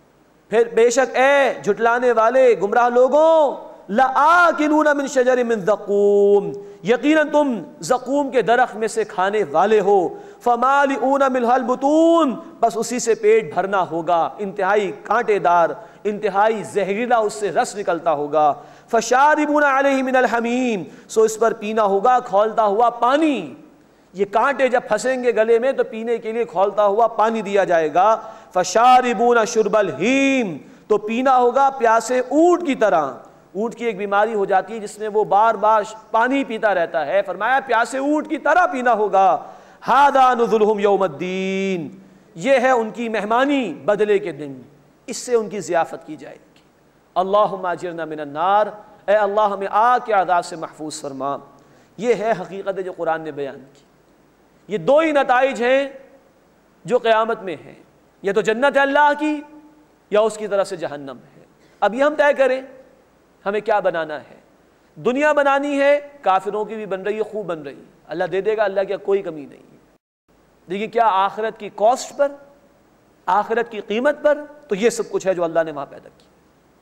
پھر بے شک اے جھٹلانے والے گمراہ لوگوں، لآکلون من شجر من زقوم، یقیناً تم زقوم کے درخت میں سے کھانے والے ہو، فمالئون منہ البطون، بس اسی سے پیٹ بھرنا ہوگا، انتہائی کانٹے دار، انتہائی زہریلا اس سے رس نکلتا ہوگا، فشاربون علیہ من الحمیم، سو اس پر پینا ہوگا کھولتا ہوا پانی، یہ کانٹے جب پھنسیں گے گلے میں تو پینے کے لیے کھولتا ہوا پانی دیا جائے گا، فشاربون شرب الہیم، تو پینا ہوگا پیاسے اونٹ کی طرح۔ اونٹ کی ایک بیماری ہو جاتی ہے جس میں وہ بار بار پانی پیتا رہتا ہے، فرمایا پیاسے اونٹ کی طرح پینا ہوگا۔ ھذا نزلھم یوم الدین، یہ ہے ان کی مہمانی بدلے کے دن، اس سے ان کی ضیافت کی جائے گی۔ اللہم اجرنا من النار، اے اللہ ہمیں آگ کے عذاب سے محفوظ فرما۔ یہ ہے حقیقت جو قرآن نے بیان کی۔ یہ دو ہی نتائج ہیں جو قیامت میں ہیں، یا تو جنت ہے اللہ کی یا اس کی طرف سے جہنم ہے۔ اب یہ ہم طے کریں ہمیں کیا بنانا ہے۔ دنیا بنانی ہے، کافروں کی بھی بن رہی ہے، خوب بن رہی ہے، اللہ دے دے گا، اللہ کی کوئی کمی نہیں ہے۔ دیکھیے کیا آخرت کی کاسٹ پر، آخرت کی قیمت پر، تو یہ سب کچھ ہے جو اللہ نے وہاں پیدا کیا۔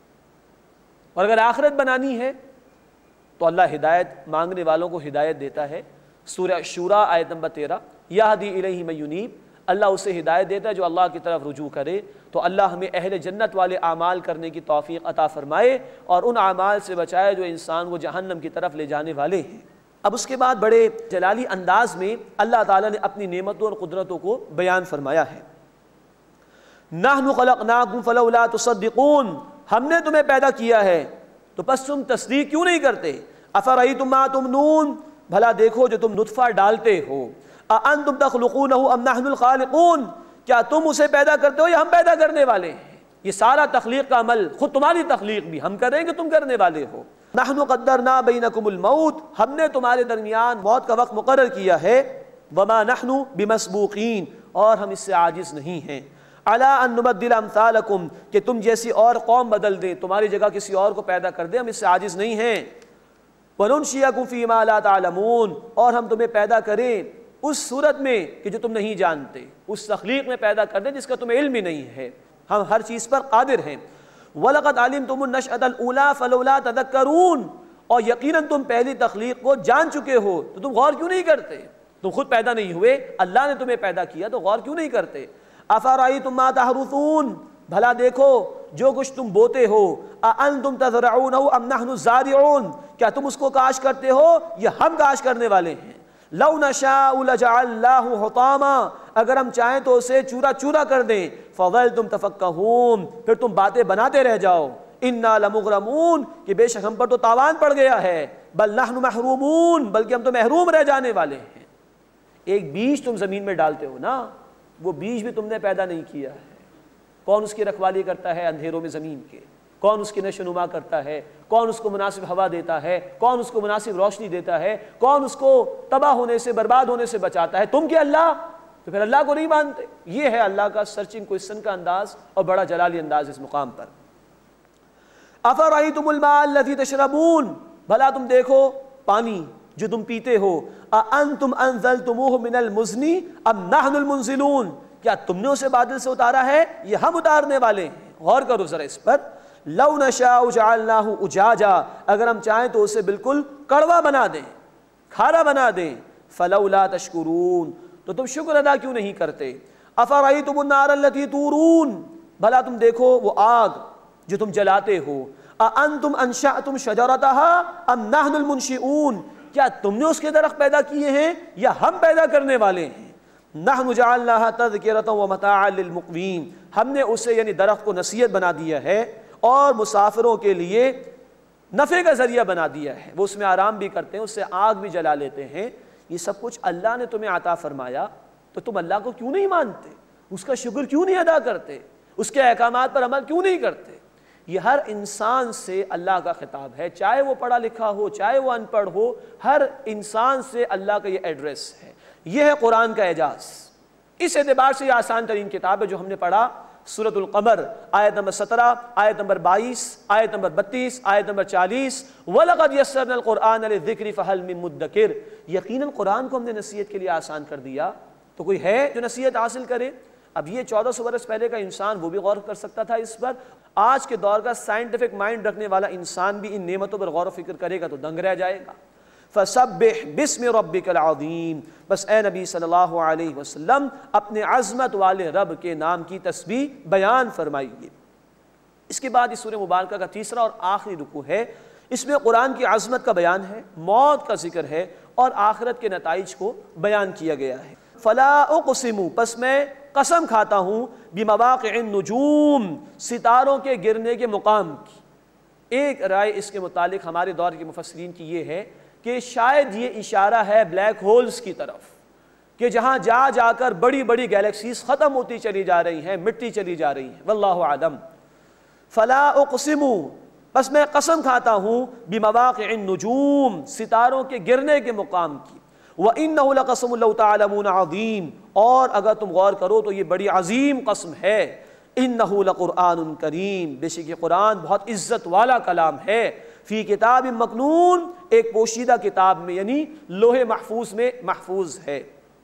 اور اگر آخرت بنانی ہے تو اللہ ہدایت مانگنے والوں کو ہدایت دیتا ہے۔ سورہ شورا آیت نمبر تیرہ، یہدی الیہ من ینیب، اللہ اسے ہدایت دیتا ہے جو اللہ کی طرف رجوع کرے۔ تو اللہ ہمیں اہل جنت والے اعمال کرنے کی توفیق عطا فرمائے اور ان اعمال سے بچائے جو انسان کو جہنم کی طرف لے جانے والے ہیں۔ اب اس کے بعد بڑے جلالی انداز میں اللہ تعالیٰ نے اپنی نعمتوں اور قدرتوں کو بیان فرمایا ہے۔ نحن خلقناکم فلولا تصدقون، ہم نے تمہیں پیدا کیا ہے تو بس تم تصدیق کیوں نہیں کرتے؟ افرأیتم ما تمنون، بھلا دیکھو جو تم نطفہ ڈالتے ہو، اانتم تخلقونہ ام نحن الخالقون، کیا تم اسے پیدا کرتے ہو یا ہم پیدا کرنے والے ہیں؟ یہ سارا تخلیق کا عمل، خود تمہاری تخلیق بھی ہم کریں گے، تم کرنے والے ہو۔ نحن قدرنا بینکم الموت، ہم نے تمہارے درمیان موت کا وقت مقرر کیا ہے، وما نحن بمسبوقین، اور ہم اس سے عاجز نہیں ہیں، علی ان نبدل امثالکم، کہ تم جیسی اور قوم بدل دیں، تمہاری جگہ کسی اور کو پیدا کر دیں، ہم اس سے عاجز نہیں ہیں۔ وَنُنْشِئَكُمْ فِي مَا لَا تَعْلَمُونَ، اور ہم تمہیں پیدا کریں اس صورت میں کہ جو تم نہیں جانتے، اس تخلیق میں پیدا کر دیں جس کا تمہیں علم ہی نہیں ہے، ہم ہر چیز پر قادر ہیں۔ وَلَقَدْ عَلِمْتُمُ النَّشْأَةَ الْأُولَىٰ فَلَوْلَا تَذَكَّرُونَ، اور یقیناً تم پہلی تخلیق کو جان چکے ہو تو تم غور کیوں نہیں کرتے؟ تم خود پیدا نہیں ہوئے، اللہ نے تمہیں پیدا کیا، تو غور کیوں نہیں کرتے؟ أَفَرَأَيْتُم مَّا تَحْرُثُونَ، بھلا دیکھو جو کچھ تم بوتے ہو، أَأَنتُمْ تَزْرَعُونَهُ أَمْ نَحْنُ الزَّارِعُونَ، کیا تم اس کو کاشت کرتے ہو یا ہم کاشت کرنے والے ہیں؟ لَوْ نَشَاءُ لَجَعَلْنَاهُ حُطَامًا، اگر ہم چاہیں تو اسے چورا چورا کر دیں، فَظَلْتُمْ تَفَكَّهُونَ، پھر تم باتیں بناتے رہ جاؤ، إِنَّا لَمُغْرَمُونَ، کہ بے شک ہم پر تو تاوان پڑ گیا ہے، بل نحن محرومون، بلکہ ہم تو محروم رہ جانے والے ہیں۔ ایک بیج تم زمین میں ڈالتے ہو نا، وہ بیج بھی تم نے پیدا نہیں کیا ہے، کون اس کی رکھوالی کرتا ہے اندھیروں میں زمین کے؟ کون اس کی نشو نما کرتا ہے؟ کون اس کو مناسب ہوا دیتا ہے؟ کون اس کو مناسب روشنی دیتا ہے؟ کون اس کو تباہ ہونے سے، برباد ہونے سے بچاتا ہے؟ تم کہ اللہ؟ تو پھر اللہ کو نہیں مانتے۔ یہ ہے اللہ کا سرچنگ کوئسچن کا انداز اور بڑا جلالی انداز اس مقام پر۔ افرأیتم الماء الذی تشربون، بھلا تم دیکھو پانی جو تم پیتے ہو، اانتم انزلتموہ من المزن ام نحن المنزلون، کیا تم نے اسے بادل سے اتارا ہے یہ ہم اتارنے والے ہیں؟ غور کرو ذرا اس پر۔ لو نشاء جعلناہ اجاجا، اگر ہم چاہیں تو اسے بالکل کڑوا بنا دیں، کھارا بنا دیں، فلولا تشکرون، تو تم شکر ادا کیوں نہیں کرتے؟ افرأیتم النار التی تورون، بھلا تم دیکھو وہ آگ جو تم جلاتے ہو، اانتم انشأتم شجرتها ام نحن المنشئون، کیا تم نے اس کے درخت پیدا کیے ہیں یا ہم پیدا کرنے والے ہیں؟ نحن جعلناها تذکرۃ ومتاعا للمقوین، ہم نے اسے یعنی درخت کو نصیحت بنا دیا ہے اور مسافروں کے لیے نفع کا ذریعہ بنا دیا ہے، وہ اس میں آرام بھی کرتے ہیں، اس سے آگ بھی جلا لیتے ہیں۔ یہ سب کچھ اللہ نے تمہیں عطا فرمایا، تو تم اللہ کو کیوں نہیں مانتے؟ اس کا شکر کیوں نہیں ادا کرتے؟ اس کے احکامات پر عمل کیوں نہیں کرتے؟ یہ ہر انسان سے اللہ کا خطاب ہے، چاہے وہ پڑھا لکھا ہو، چاہے وہ ان پڑھ ہو، ہر انسان سے اللہ کا یہ ایڈریس ہے۔ یہ ہے قرآن کا اعجاز۔ اس اعتبار سے یہ آسان ترین کتاب ہے جو ہم نے پڑھا، سورۃ القمر آیت نمبر سترہ، آیت نمبر بائیس، آیت نمبر بتیس، آیت نمبر چالیس، وَلَقَدْ يَسَّرْنَا الْقُرْآنَ لِلذِّكْرِ فَهَلْ مِن مُدَّكِرٍ، یقیناً قرآن کو ہم نے نصیحت کے لیے آسان کر دیا، تو کوئی ہے جو نصیحت حاصل کرے؟ اب یہ چودہ سو برس پہلے کا انسان وہ بھی غور کر سکتا تھا اس پر، آج کے دور کا سائنٹیفک مائنڈ رکھنے والا انسان بھی ان نعمتوں پر غور و فکر کرے گا تو دنگ رہ جائے گا۔ فَسَبِّحْ بِاسْمِ رَبِّكَ الْعَظِيمِ، بس اے نبی صلی اللہ علیہ وسلم اپنے عظمت والے رب کے نام کی تسبیح بیان فرمائیے۔ اس کے بعد اس سورہ مبارکہ کا تیسرا اور آخری رکوع ہے، اس میں قرآن کی عظمت کا بیان ہے، موت کا ذکر ہے اور آخرت کے نتائج کو بیان کیا گیا ہے۔ فَلَا أُقْسِمُ، پس میں قسم کھاتا ہوں، بِمَوَاقِعِ النُّجُومِ، ستاروں کے گرنے کے مقام کی۔ ایک رائے اس کے متعلق ہمارے دور کے مفسرین کی یہ ہے کہ شاید یہ اشارہ ہے بلیک ہولز کی طرف، کہ جہاں جا جا کر بڑی بڑی گیلیکسیز ختم ہوتی چلی جا رہی ہیں، مٹی چلی جا رہی ہیں، واللہ اعلم۔ فلا اقسم، بس میں قسم کھاتا ہوں، بمواقع النجوم، ستاروں کے گرنے کے مقام کی، وَإِنَّهُ لَقَسَمٌ لَوْ تَعْلَمُونَ عَظِيمٌ، اور اگر تم غور کرو تو یہ بڑی عظیم قسم ہے، إِنَّهُ لَقُرْآنٌ کریم، بے شک یہ قرآن بہت عزت والا کلام ہے، فی کتاب مکنون، ایک پوشیدہ کتاب میں یعنی لوح محفوظ میں محفوظ ہے،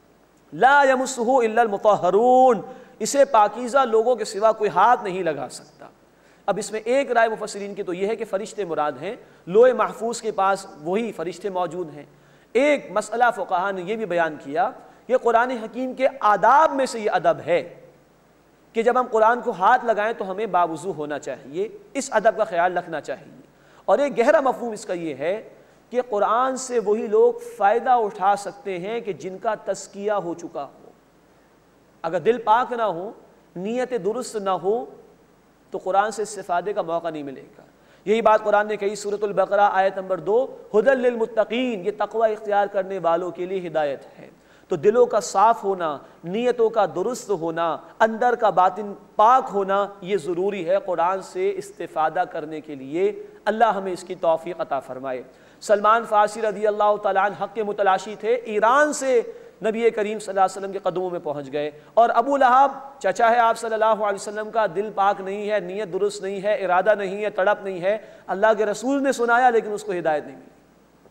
لا یمسہ الا المطہرون، اسے پاکیزہ لوگوں کے سوا کوئی ہاتھ نہیں لگا سکتا۔ اب اس میں ایک رائے مفسرین کی تو یہ ہے کہ فرشتے مراد ہیں، لوح محفوظ کے پاس وہی فرشتے موجود ہیں۔ ایک مسئلہ فقہا نے یہ بھی بیان کیا کہ قرآن حکیم کے آداب میں سے یہ ادب ہے کہ جب ہم قرآن کو ہاتھ لگائیں تو ہمیں باوضو ہونا چاہیے، اس ادب کا خیال رکھنا چاہیے۔ اور ایک گہرا مفہوم اس کا یہ ہے کہ قرآن سے وہی لوگ فائدہ اٹھا سکتے ہیں کہ جن کا تزکیہ ہو چکا ہو۔ اگر دل پاک نہ ہو، نیت درست نہ ہو تو قرآن سے استفادے کا موقع نہیں ملے گا۔ یہی بات قرآن نے کہی سورۃ البقرہ آیت نمبر دو، ھدی للمتقین، یہ تقوی اختیار کرنے والوں کے لیے ہدایت ہے۔ تو دلوں کا صاف ہونا، نیتوں کا درست ہونا، اندر کا باطن پاک ہونا، یہ ضروری ہے قرآن سے استفادہ کرنے کے لیے۔ اللہ ہمیں اس کی توفیق عطا فرمائے۔ سلمان فارسی رضی اللہ تعالیٰ عنہ حق کے متلاشی تھے، ایران سے نبی کریم صلی اللہ علیہ وسلم کے قدموں میں پہنچ گئے، اور ابو لہب چچا ہے آپ صلی اللہ علیہ وسلم کا، دل پاک نہیں ہے، نیت درست نہیں ہے، ارادہ نہیں ہے، تڑپ نہیں ہے، اللہ کے رسول نے سنایا لیکن اس کو ہدایت نہیں ملی۔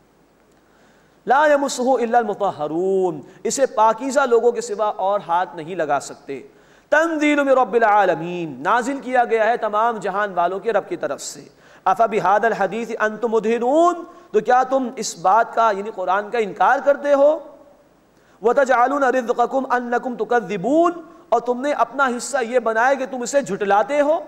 لا یمسہ الا المطہرون، اسے پاکیزہ لوگوں کے سوا اور ہاتھ نہیں لگا سکتے۔ تنزیل من رب العالمین، نازل کیا گیا ہے تمام جہان والوں کے رب کی طرف سے۔ افبہذا الحدیث انتم مدہنون، تو کیا تم اس بات کا یعنی قرآن کا انکار کرتے ہو؟ وتجعلون رزقکم انکم تکذبون، اور تم نے اپنا حصہ یہ بنایا کہ تم اسے جھٹلاتے ہو۔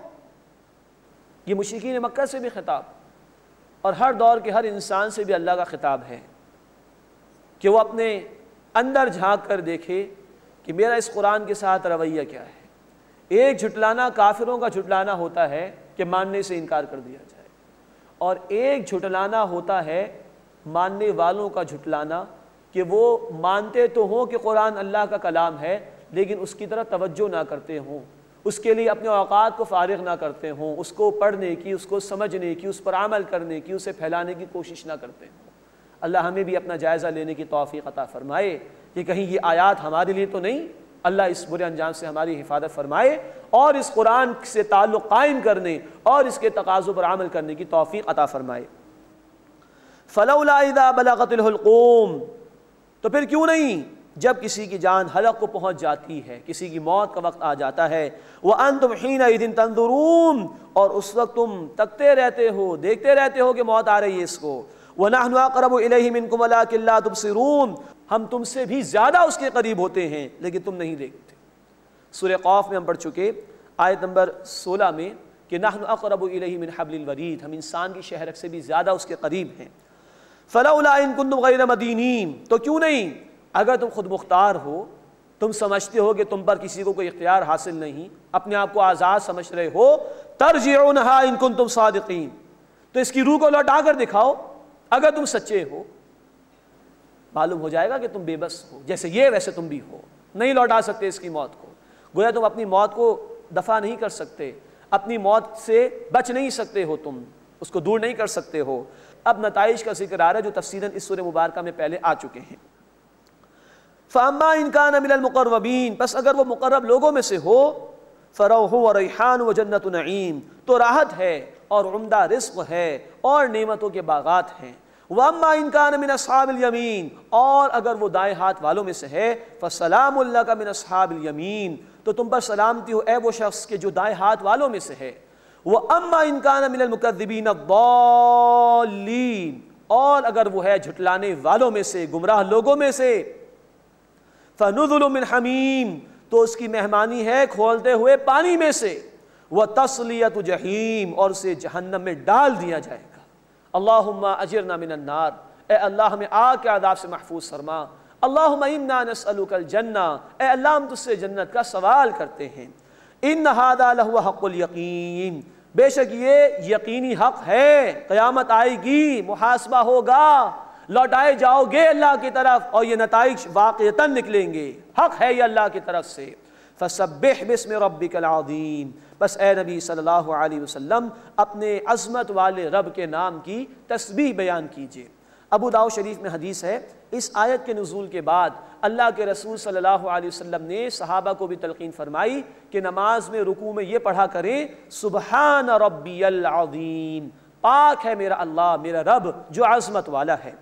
یہ مشرکین مکہ سے بھی خطاب، اور ہر دور کے ہر انسان سے بھی اللہ کا خطاب ہے کہ وہ اپنے اندر جھانک کر دیکھے کہ میرا اس قرآن کے ساتھ رویہ کیا ہے۔ ایک جھٹلانا کافروں کا جھٹلانا ہوتا ہے کہ ماننے سے انکار کر دیا جائے، اور ایک جھٹلانا ہوتا ہے ماننے والوں کا جھٹلانا کہ وہ مانتے تو ہوں کہ قرآن اللہ کا کلام ہے لیکن اس کی طرف توجہ نہ کرتے ہوں، اس کے لیے اپنے اوقات کو فارغ نہ کرتے ہوں، اس کو پڑھنے کی، اس کو سمجھنے کی، اس پر عمل کرنے کی، اسے پھیلانے کی کوشش نہ کرتے ہوں۔ اللہ ہمیں بھی اپنا جائزہ لینے کی توفیق عطا فرمائے کہ کہیں یہ آیات ہمارے لیے تو نہیں، اللہ اس برے انجام سے ہماری حفاظت فرمائے اور اس قرآن سے تعلق قائم کرنے اور اس کے تقاضوں پر عمل کرنے کی توفیق عطا فرمائے۔ فلولا اذا بلغت الحلقوم، تو پھر کیوں نہیں جب کسی کی جان حلق کو پہنچ جاتی ہے، کسی کی موت کا وقت آ جاتا ہے، وانتم حینئذ تنظرون، اور اس وقت تم تکتے رہتے ہو، دیکھتے رہتے ہو کہ موت آ رہی ہے اس کو، وَنَحْنُ أَقْرَبُ إِلَيْهِ مِنْكُمْ وَلَٰكِن لَا تُبْصِرُونَ، ہم تم سے بھی زیادہ اس کے قریب ہوتے ہیں لیکن تم نہیں دیکھتے۔ سورہ قاف میں ہم پڑھ چکے آیت نمبر سولہ میں کہ نحن اقرب الیہ من حبل الورید، ہم انسان کی شہرک سے بھی زیادہ اس کے قریب ہیں۔ فلولا ان کنتم غیر مدینین، تو کیوں نہیں اگر تم خود مختار ہو، تم سمجھتے ہو کہ تم پر کسی کو کوئی اختیار حاصل نہیں، اپنے آپ کو آزاد سمجھ رہے ہو، ترجعونہا ان کنتم صادقین، تو اس کی روح کو لوٹا کر دکھاؤ اگر تم سچے ہو۔ معلوم ہو جائے گا کہ تم بے بس ہو، جیسے یہ ویسے تم بھی ہو، نہیں لوٹا سکتے اس کی موت کو، گویا تم اپنی موت کو دفع نہیں کر سکتے، اپنی موت سے بچ نہیں سکتے ہو، تم اس کو دور نہیں کر سکتے ہو۔ اب نتائج کا ذکر آ رہا ہے جو تفصیلاً اس سورہ مبارکہ میں پہلے آ چکے ہیں۔ فَأَمَّا إِن كَانَ مِنَ الْمُقَرَّبِينَ، پس اگر وہ مقرب لوگوں میں سے ہو، فَرَوْحٌ وَرَيْحَانٌ وَجَنَّتُ نَعِيم، تو راحت ہے اور عمدہ رزق ہے اور نعمتوں کے باغات ہیں۔ وَأَمَّا إِن كَانَ مِنْ أَصْحَابِ الْيَمِينِ، اور اگر وہ دائیں ہاتھ والوں میں سے ہے فَسَلَامٌ لَكَ مِنْ أَصْحَابِ الْيَمِينِ، تو تم پر سلامتی ہو اے وہ شخص کے جو دائیں ہاتھ والوں میں سے ہے۔ وَأَمَّا إِن كَانَ مِنَ الْمُكَذِّبِينَ الضَّالِّينَ، اور اگر وہ ہے جھٹلانے والوں میں سے، گمراہ لوگوں میں سے، فَنُزُلٌ مِّنْ حَمِيمٍ، تو اس کی مہمانی ہے کھولتے ہوئے پانی میں سے، وَتَصْلِيَةُ جَحِيمٍ، اور اسے جہنم میں ڈال دیا جائے گا۔ اللہم اجرنا من النار، اے اللہ ہمیں آگ کے عذاب سے محفوظ فرما۔ اللہم انا نسألک الجنہ، اے اللہ ہم تجھ سے جنت کا سوال کرتے ہیں۔ ان ھذا لہو حق الیقین، بے شک یہ یقینی حق ہے، قیامت آئے گی، محاسبہ ہوگا، لوٹائے جاؤ گے اللہ کی طرف، اور یہ نتائج واقعتاً نکلیں گے، حق ہے یہ اللہ کی طرف سے۔ فسبح باسم ربک العظیم، بس اے نبی صلی اللہ علیہ وسلم اپنے عظمت والے رب کے نام کی تسبیح بیان کیجئے۔ ابو داؤد شریف میں حدیث ہے، اس آیت کے نزول کے بعد اللہ کے رسول صلی اللہ علیہ وسلم نے صحابہ کو بھی تلقین فرمائی کہ نماز میں رکوع میں یہ پڑھا کریں سبحان ربی العظیم، پاک ہے میرا اللہ، میرا رب جو عظمت والا ہے۔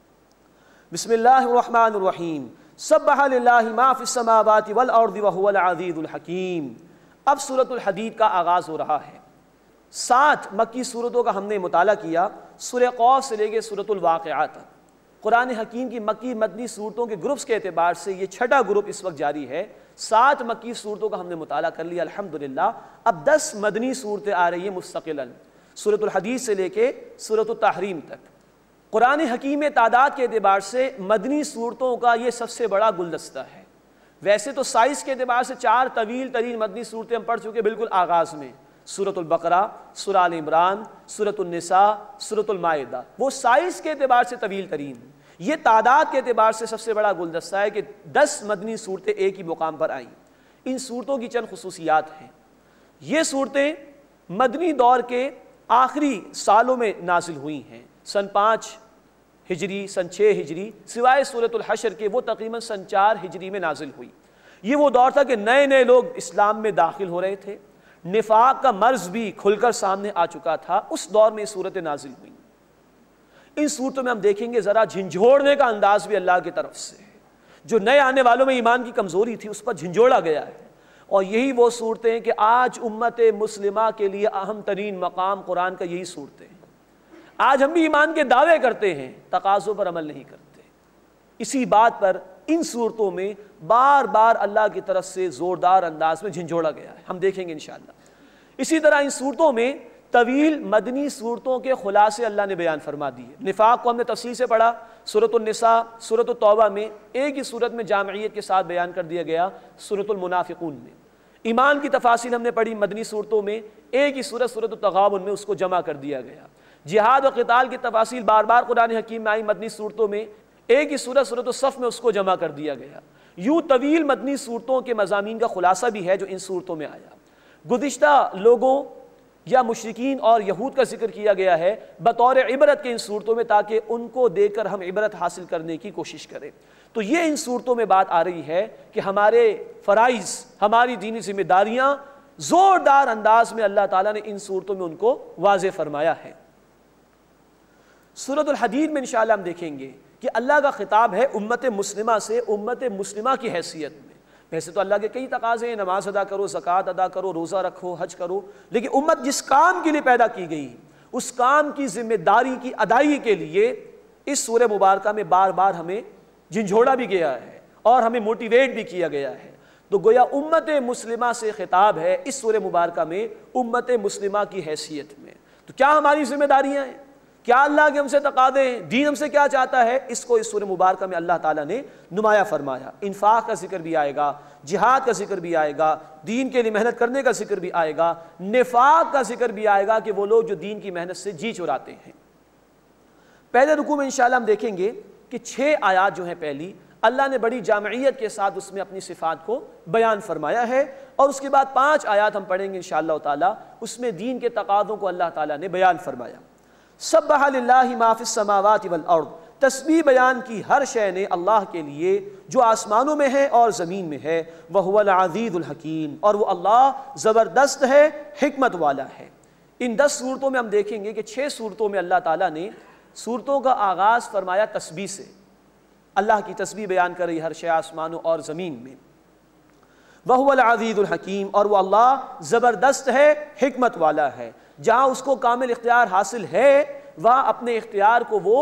بسم اللہ الرحمن الرحیم، سبح للہ ما فی السماوات والارض وہو العزیز الحکیم۔ اب سورۃ الحدید کا آغاز ہو رہا ہے۔ سات مکی سورتوں کا ہم نے مطالعہ کیا، سورہ قوف سے لے کے سورۃ الواقعہ تک۔ قرآن حکیم کی مکی مدنی صورتوں کے گروپس کے اعتبار سے یہ چھٹا گروپ اس وقت جاری ہے۔ سات مکی صورتوں کا ہم نے مطالعہ کر لیا الحمدللہ۔ اب دس مدنی صورتیں آ رہی ہیں مستقلاً، سورۃ الحدید سے لے کے سورۃ التحریم تک۔ قرآن حکیم میں تعداد کے اعتبار سے مدنی صورتوں کا یہ سب سے بڑا گلدستہ ہے۔ ویسے تو سائز کے اعتبار سے چار طویل ترین مدنی صورتیں ہم پڑھ چکے بالکل آغاز میں، سورۃ البقرہ، سورہ آل عمران، سورۃ النساء، سورۃ المائدہ، وہ سائز کے اعتبار سے طویل ترین۔ یہ تعداد کے اعتبار سے سب سے بڑا گلدستہ ہے کہ دس مدنی صورتیں ایک ہی مقام پر آئیں۔ ان صورتوں کی چند خصوصیات ہیں۔ یہ صورتیں مدنی دور کے آخری سالوں میں نازل ہوئی ہیں، سن پانچ ہجری، سن چھ ہجری، سوائے سورۃ الحشر کے وہ تقریباً سن چار ہجری میں نازل ہوئی۔ یہ وہ دور تھا کہ نئے نئے لوگ اسلام میں داخل ہو رہے تھے، نفاق کا مرض بھی کھل کر سامنے آ چکا تھا، اس دور میں یہ صورتیں نازل ہوئیں۔ ان صورتوں میں ہم دیکھیں گے ذرا جھنجھوڑنے کا انداز بھی اللہ کی طرف سے، جو نئے آنے والوں میں ایمان کی کمزوری تھی اس پر جھنجھوڑا گیا ہے۔ اور یہی وہ صورتیں ہیں کہ آج امت مسلمہ کے لیے اہم ترین مقام قرآن کا یہی صورتیں ہیں۔ آج ہم بھی ایمان کے دعوے کرتے ہیں، تقاضوں پر عمل نہیں کرتے۔ اسی بات پر ان صورتوں میں بار بار اللہ کی طرف سے زوردار انداز میں جھنجھوڑا گیا ہے، ہم دیکھیں گے انشاءاللہ۔ اسی طرح ان صورتوں میں طویل مدنی صورتوں کے خلاصے اللہ نے بیان فرما دیے۔ نفاق کو ہم نے تفصیل سے پڑھا، سورۃ النساء، سورۃ التوبہ میں ایک ہی صورت میں جامعیت کے ساتھ بیان کر دیا گیا، سورۃ المنافقون میں۔ ایمان کی تفاصیل ہم نے پڑھی مدنی صورتوں میں، ایک ہی صورت سورۃ التغابن میں اس کو جمع کر دیا گیا۔ جہاد و قتال کی تفاصیل بار بار قرآن حکیم میں آئی مدنی صورتوں میں، ایک ہی سورت سورۃ الصف میں اس کو جمع کر دیا گیا۔ یوں طویل مدنی صورتوں کے مضامین کا خلاصہ بھی ہے جو ان صورتوں میں آیا۔ گزشتہ لوگوں یا مشرکین اور یہود کا ذکر کیا گیا ہے بطور عبرت کے ان صورتوں میں، تاکہ ان کو دیکھ کر ہم عبرت حاصل کرنے کی کوشش کریں۔ تو یہ ان صورتوں میں بات آ رہی ہے کہ ہمارے فرائض، ہماری دینی ذمہ داریاں زوردار انداز میں اللہ تعالیٰ نے ان صورتوں میں ان کو واضح فرمایا ہے۔ سورۃ الحدید میں انشاءاللہ ہم دیکھیں گے کہ اللہ کا خطاب ہے امت مسلمہ سے، امت مسلمہ کی حیثیت میں۔ ویسے تو اللہ کے کئی تقاضے ہیں، نماز ادا کرو، زکوٰۃ ادا کرو، روزہ رکھو، حج کرو، لیکن امت جس کام کے لیے پیدا کی گئی اس کام کی ذمہ داری کی ادائیگی کے لیے اس سورہ مبارکہ میں بار بار ہمیں جھنجھوڑا بھی گیا ہے اور ہمیں موٹیویٹ بھی کیا گیا ہے۔ تو گویا امت مسلمہ سے خطاب ہے اس سورہ مبارکہ میں امت مسلمہ کی حیثیت میں۔ تو کیا ہماری ذمہ داریاں ہیں؟ کیا اللہ کے ہم سے تقاضے ہیں؟ دین ہم سے کیا چاہتا ہے؟ اس کو اس سورہ مبارکہ میں اللہ تعالیٰ نے نمایاں فرمایا۔ انفاق کا ذکر بھی آئے گا، جہاد کا ذکر بھی آئے گا، دین کے لیے محنت کرنے کا ذکر بھی آئے گا، نفاق کا ذکر بھی آئے گا کہ وہ لوگ جو دین کی محنت سے جی چراتے ہیں۔ پہلے رکوع میں انشاءاللہ ہم دیکھیں گے کہ چھ آیات جو ہیں پہلی، اللہ نے بڑی جامعیت کے ساتھ اس میں اپنی صفات کو بیان فرمایا ہے، اور اس کے بعد پانچ آیات ہم پڑھیں گے انشاءاللہ تعالیٰ، اس میں دین کے تقاضوں کو اللہ تعالیٰ نے بیان فرمایا۔ سبح للہ ما فی السماوات والارض، تسبیح بیان کی ہر شے نے اللہ کے لیے جو آسمانوں میں ہے اور زمین میں ہے، وہو العزیز الحکیم، اور وہ اللہ زبردست ہے، حکمت والا ہے۔ ان دس صورتوں میں ہم دیکھیں گے کہ چھ صورتوں میں اللہ تعالیٰ نے سورتوں کا آغاز فرمایا تسبیح سے، اللہ کی تسبیح بیان کر رہی ہر شے آسمانوں اور زمین میں۔ وَهُوَ الْعَزِيزُ الْحَكِيمُ، اور وہ اللہ زبردست ہے، حکمت والا ہے۔ جہاں اس کو کامل اختیار حاصل ہے وہاں اپنے اختیار کو وہ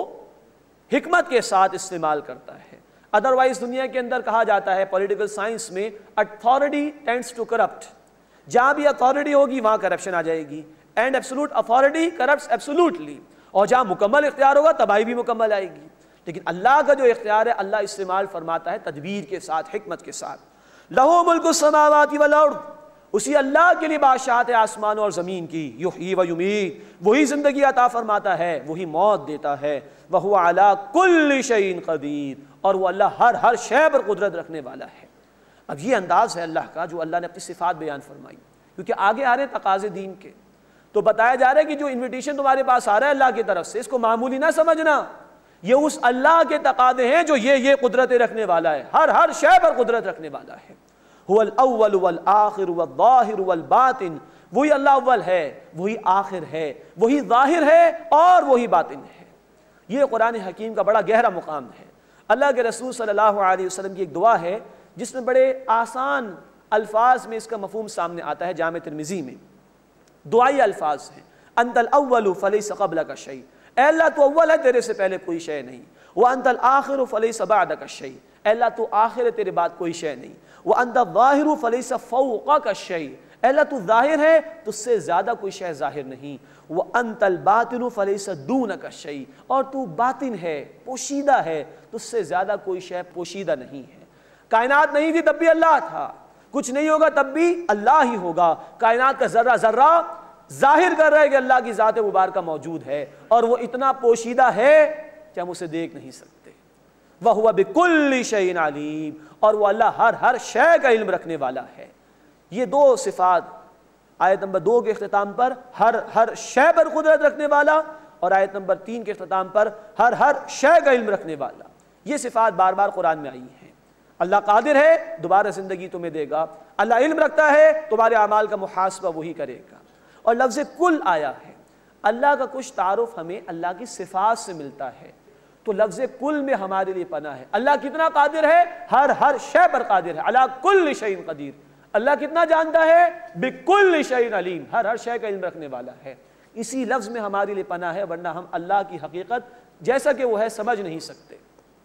حکمت کے ساتھ استعمال کرتا ہے۔ ادروائز دنیا کے اندر کہا جاتا ہے پولیٹیکل سائنس میں authority tends to corrupt، جہاں بھی اتھارٹی ہوگی وہاں کرپشن آ جائے گی، and absolute authority corrupts absolutely, اور جہاں مکمل اختیار ہوگا تباہی بھی مکمل آئے گی۔ لیکن اللہ کا جو اختیار ہے اللہ استعمال فرماتا ہے تدبیر کے ساتھ، حکمت کے ساتھ۔ لَهُ مُلْكُ السَّمَاوَاتِ وَالْأَرْضِ، اسی اللہ کے لیے بادشاہت ہے آسمان اور زمین کی۔ یحیی و یمیت، وہی زندگی عطا فرماتا ہے، وہی موت دیتا ہے۔ وَهُوَ عَلَىٰ كُلِّ شَيْءٍ قَدِيرٌ، اور وہ اللہ ہر ہر شے پر قدرت رکھنے والا ہے۔ اب یہ انداز ہے اللہ کا جو اللہ نے اپنی صفات بیان فرمائی، کیونکہ آگے آ رہے تقاضے دین کے، تو بتایا جا رہا ہے کہ جو انویٹیشن تمہارے پاس آ رہا ہے اللہ کی طرف سے، اس کو معمولی نہ سمجھنا، یہ اس اللہ کے تقاضے ہیں جو یہ یہ قدرتیں رکھنے والا ہے، ہر ہر شے پر قدرت رکھنے والا ہے۔ هو الاول والآخر والظاہر والباطن، وہی اللہ اول ہے، وہی آخر ہے، وہی ظاہر ہے اور وہی باطن ہے۔ یہ قرآن حکیم کا بڑا گہرا مقام ہے۔ اللہ کے رسول صلی اللہ علیہ وسلم کی ایک دعا ہے جس میں بڑے آسان الفاظ میں اس کا مفہوم سامنے آتا ہے، جامع ترمذی میں دعائی الفاظ ہیں۔ انت الاول فلیس قبلک شیء، اے اللہ تو اول ہے تیرے سے پہلے کوئی شے نہیں۔ وانت الآخر فلیس بعدک شیء، اے اللہ تو آخر ہے تیرے بعد کوئی شے نہیں۔ وانت الظاہر فلیس فوقک شیء، اے اللہ تو ظاہر ہے تجھ سے زیادہ کوئی شے ظاہر نہیں۔ وانت الباطن فلیس دونک شیء، اور تو باطن ہے، پوشیدہ ہے، تجھ سے زیادہ کوئی شے پوشیدہ نہیں ہے۔ کائنات نہیں تھی تب بھی اللہ تھا، کچھ نہیں ہوگا تب بھی اللہ ہی ہوگا۔ کائنات کا ذرہ ذرہ ظاہر کر رہا ہے کہ اللہ کی ذات مبارکہ موجود ہے، اور وہ اتنا پوشیدہ ہے کہ ہم اسے دیکھ نہیں سکتے۔ وَهُوَ بِكُلِّ شَيْءٍ عَلِيمٌ، اور وہ اللہ ہر ہر شے کا علم رکھنے والا ہے۔ یہ دو صفات آیت نمبر دو کے اختتام پر ہر ہر شے پر قدرت رکھنے والا، اور آیت نمبر تین کے اختتام پر ہر ہر شے کا علم رکھنے والا، یہ صفات بار بار قرآن میں آئی ہیں۔ اللہ قادر ہے، دوبارہ زندگی تمہیں دے گا۔ اللہ علم رکھتا ہے، تمہارے اعمال کا محاسبہ وہی کرے گا۔ اور لفظ کل آیا ہے، اللہ کا کچھ تعارف ہمیں اللہ کی صفات سے ملتا ہے، تو لفظ کل میں ہمارے لیے پناہ ہے۔ اللہ کتنا قادر ہے، ہر ہر شے پر قادر ہے، علی کل شیء قدیر۔ اللہ کتنا جانتا ہے، بکل شیء علیم، ہر ہر شے کا علم رکھنے والا ہے۔ اسی لفظ میں ہمارے لیے پناہ ہے، ورنہ ہم اللہ کی حقیقت جیسا کہ وہ ہے سمجھ نہیں سکتے۔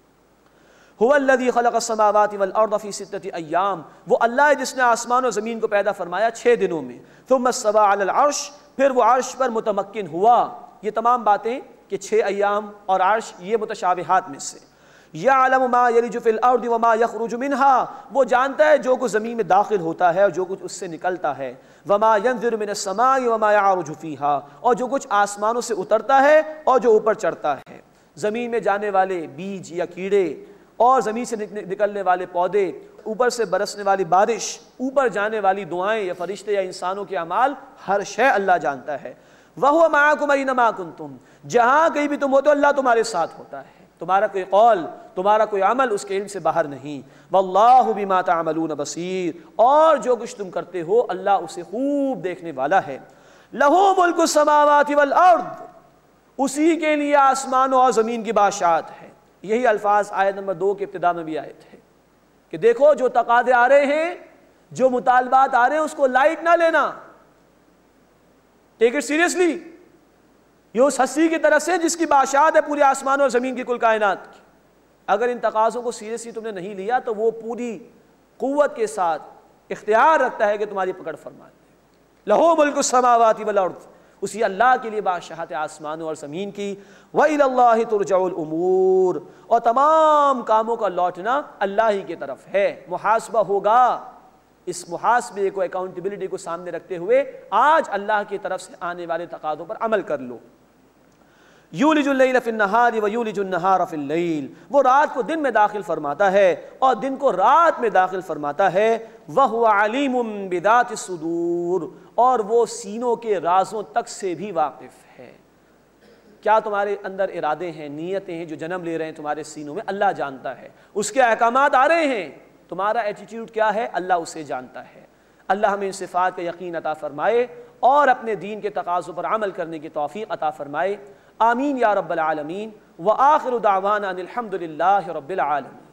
هو الذی خلق السماوات والارض فی ستۃ ایام، وہ اللہ ہے جس نے آسمان و زمین کو پیدا فرمایا چھ دنوں میں۔ ثم استوى علی العرش، پھر وہ عرش پر متمکن ہوا۔ یہ تمام باتیں کہ چھ ایام اور عرش یہ متشابہات میں سے۔ یعلم ما یلج فی الارض وما یخرج منها، وہ جانتا ہے جو کچھ زمین میں داخل ہوتا ہے اور جو کچھ اس سے نکلتا ہے۔ وما ينزل من السماء وما يعرج فيها، اور جو کچھ آسمانوں سے اترتا ہے اور جو اوپر چڑھتا ہے۔ زمین میں جانے والے بیج یا کیڑے، اور زمین سے نکلنے والے پودے، اوپر سے برسنے والی بارش، اوپر جانے والی دعائیں یا فرشتے یا انسانوں کے اعمال، ہر شے اللہ جانتا ہے۔ وَهُوَ مَعَكُمْ أَيْنَمَا كُنْتُمْ، جہاں کہیں بھی تم ہوتے ہو اللہ تمہارے ساتھ ہوتا ہے۔ تمہارا کوئی قول، تمہارا کوئی عمل اس کے علم سے باہر نہیں۔ وَاللَّهُ بِمَا تَعْمَلُونَ بَصِيرٌ، اور جو کچھ تم کرتے ہو اللہ اسے خوب دیکھنے والا ہے۔ لَهُ مُلْكُ السَّمَاوَاتِ وَالْأَرْضِ، اسی کے لیے آسمانوں اور زمین کی بادشاہت ہے۔ یہی الفاظ آیت نمبر دو کے ابتدا میں بھی آئے تھے کہ دیکھو جو تقاضے آ رہے ہیں، جو مطالبات آ رہے ہیں، اس کو لائٹ نہ لینا، ٹیک اٹ سیریسلی۔ یہ اس ہستی کی طرف سے جس کی بادشاہت ہے پورے آسمان اور زمین کی کل کائنات کی۔ اگر ان تقاضوں کو سیریسلی تم نے نہیں لیا تو وہ پوری قوت کے ساتھ اختیار رکھتا ہے کہ تمہاری پکڑ فرما دے۔ لَهُ مُلْكُ السَّمَاوَاتِ وَالْأَرْضِ، اسی اللہ کے لیے بادشاہت آسمانوں اور زمین کی۔ وَإِلَى اللَّهِ تُرْجَعُ الْأُمُورُ، اور تمام کاموں کا لوٹنا اللہ ہی کی طرف ہے۔ محاسبہ ہوگا، اس محاسبے کو، اکاؤنٹیبلٹی کو سامنے رکھتے ہوئے آج اللہ کی طرف سے آنے والے تقاضوں پر عمل کر لو۔ یولج اللیل فی النہار ویولج النہار فی اللیل، وہ رات کو دن میں داخل فرماتا ہے اور دن کو رات میں داخل فرماتا ہے۔ وَهُوَ عَلِيمٌ بِذَاتِ الصُّدُورِ، اور وہ سینوں کے رازوں تک سے بھی واقف ہے۔ کیا تمہارے اندر ارادے ہیں، نیتیں ہیں جو جنم لے رہے ہیں تمہارے سینوں میں، اللہ جانتا ہے۔ اس کے احکامات آ رہے ہیں، تمہارا ایٹیٹیوڈ کیا ہے اللہ اسے جانتا ہے۔ اللہ ہمیں ان صفات کا یقین عطا فرمائے اور اپنے دین کے تقاضوں پر عمل کرنے کی توفیق عطا فرمائے، آمین یا رب العالمین۔ وآخر دعوانا ان الحمد للہ رب العالمین۔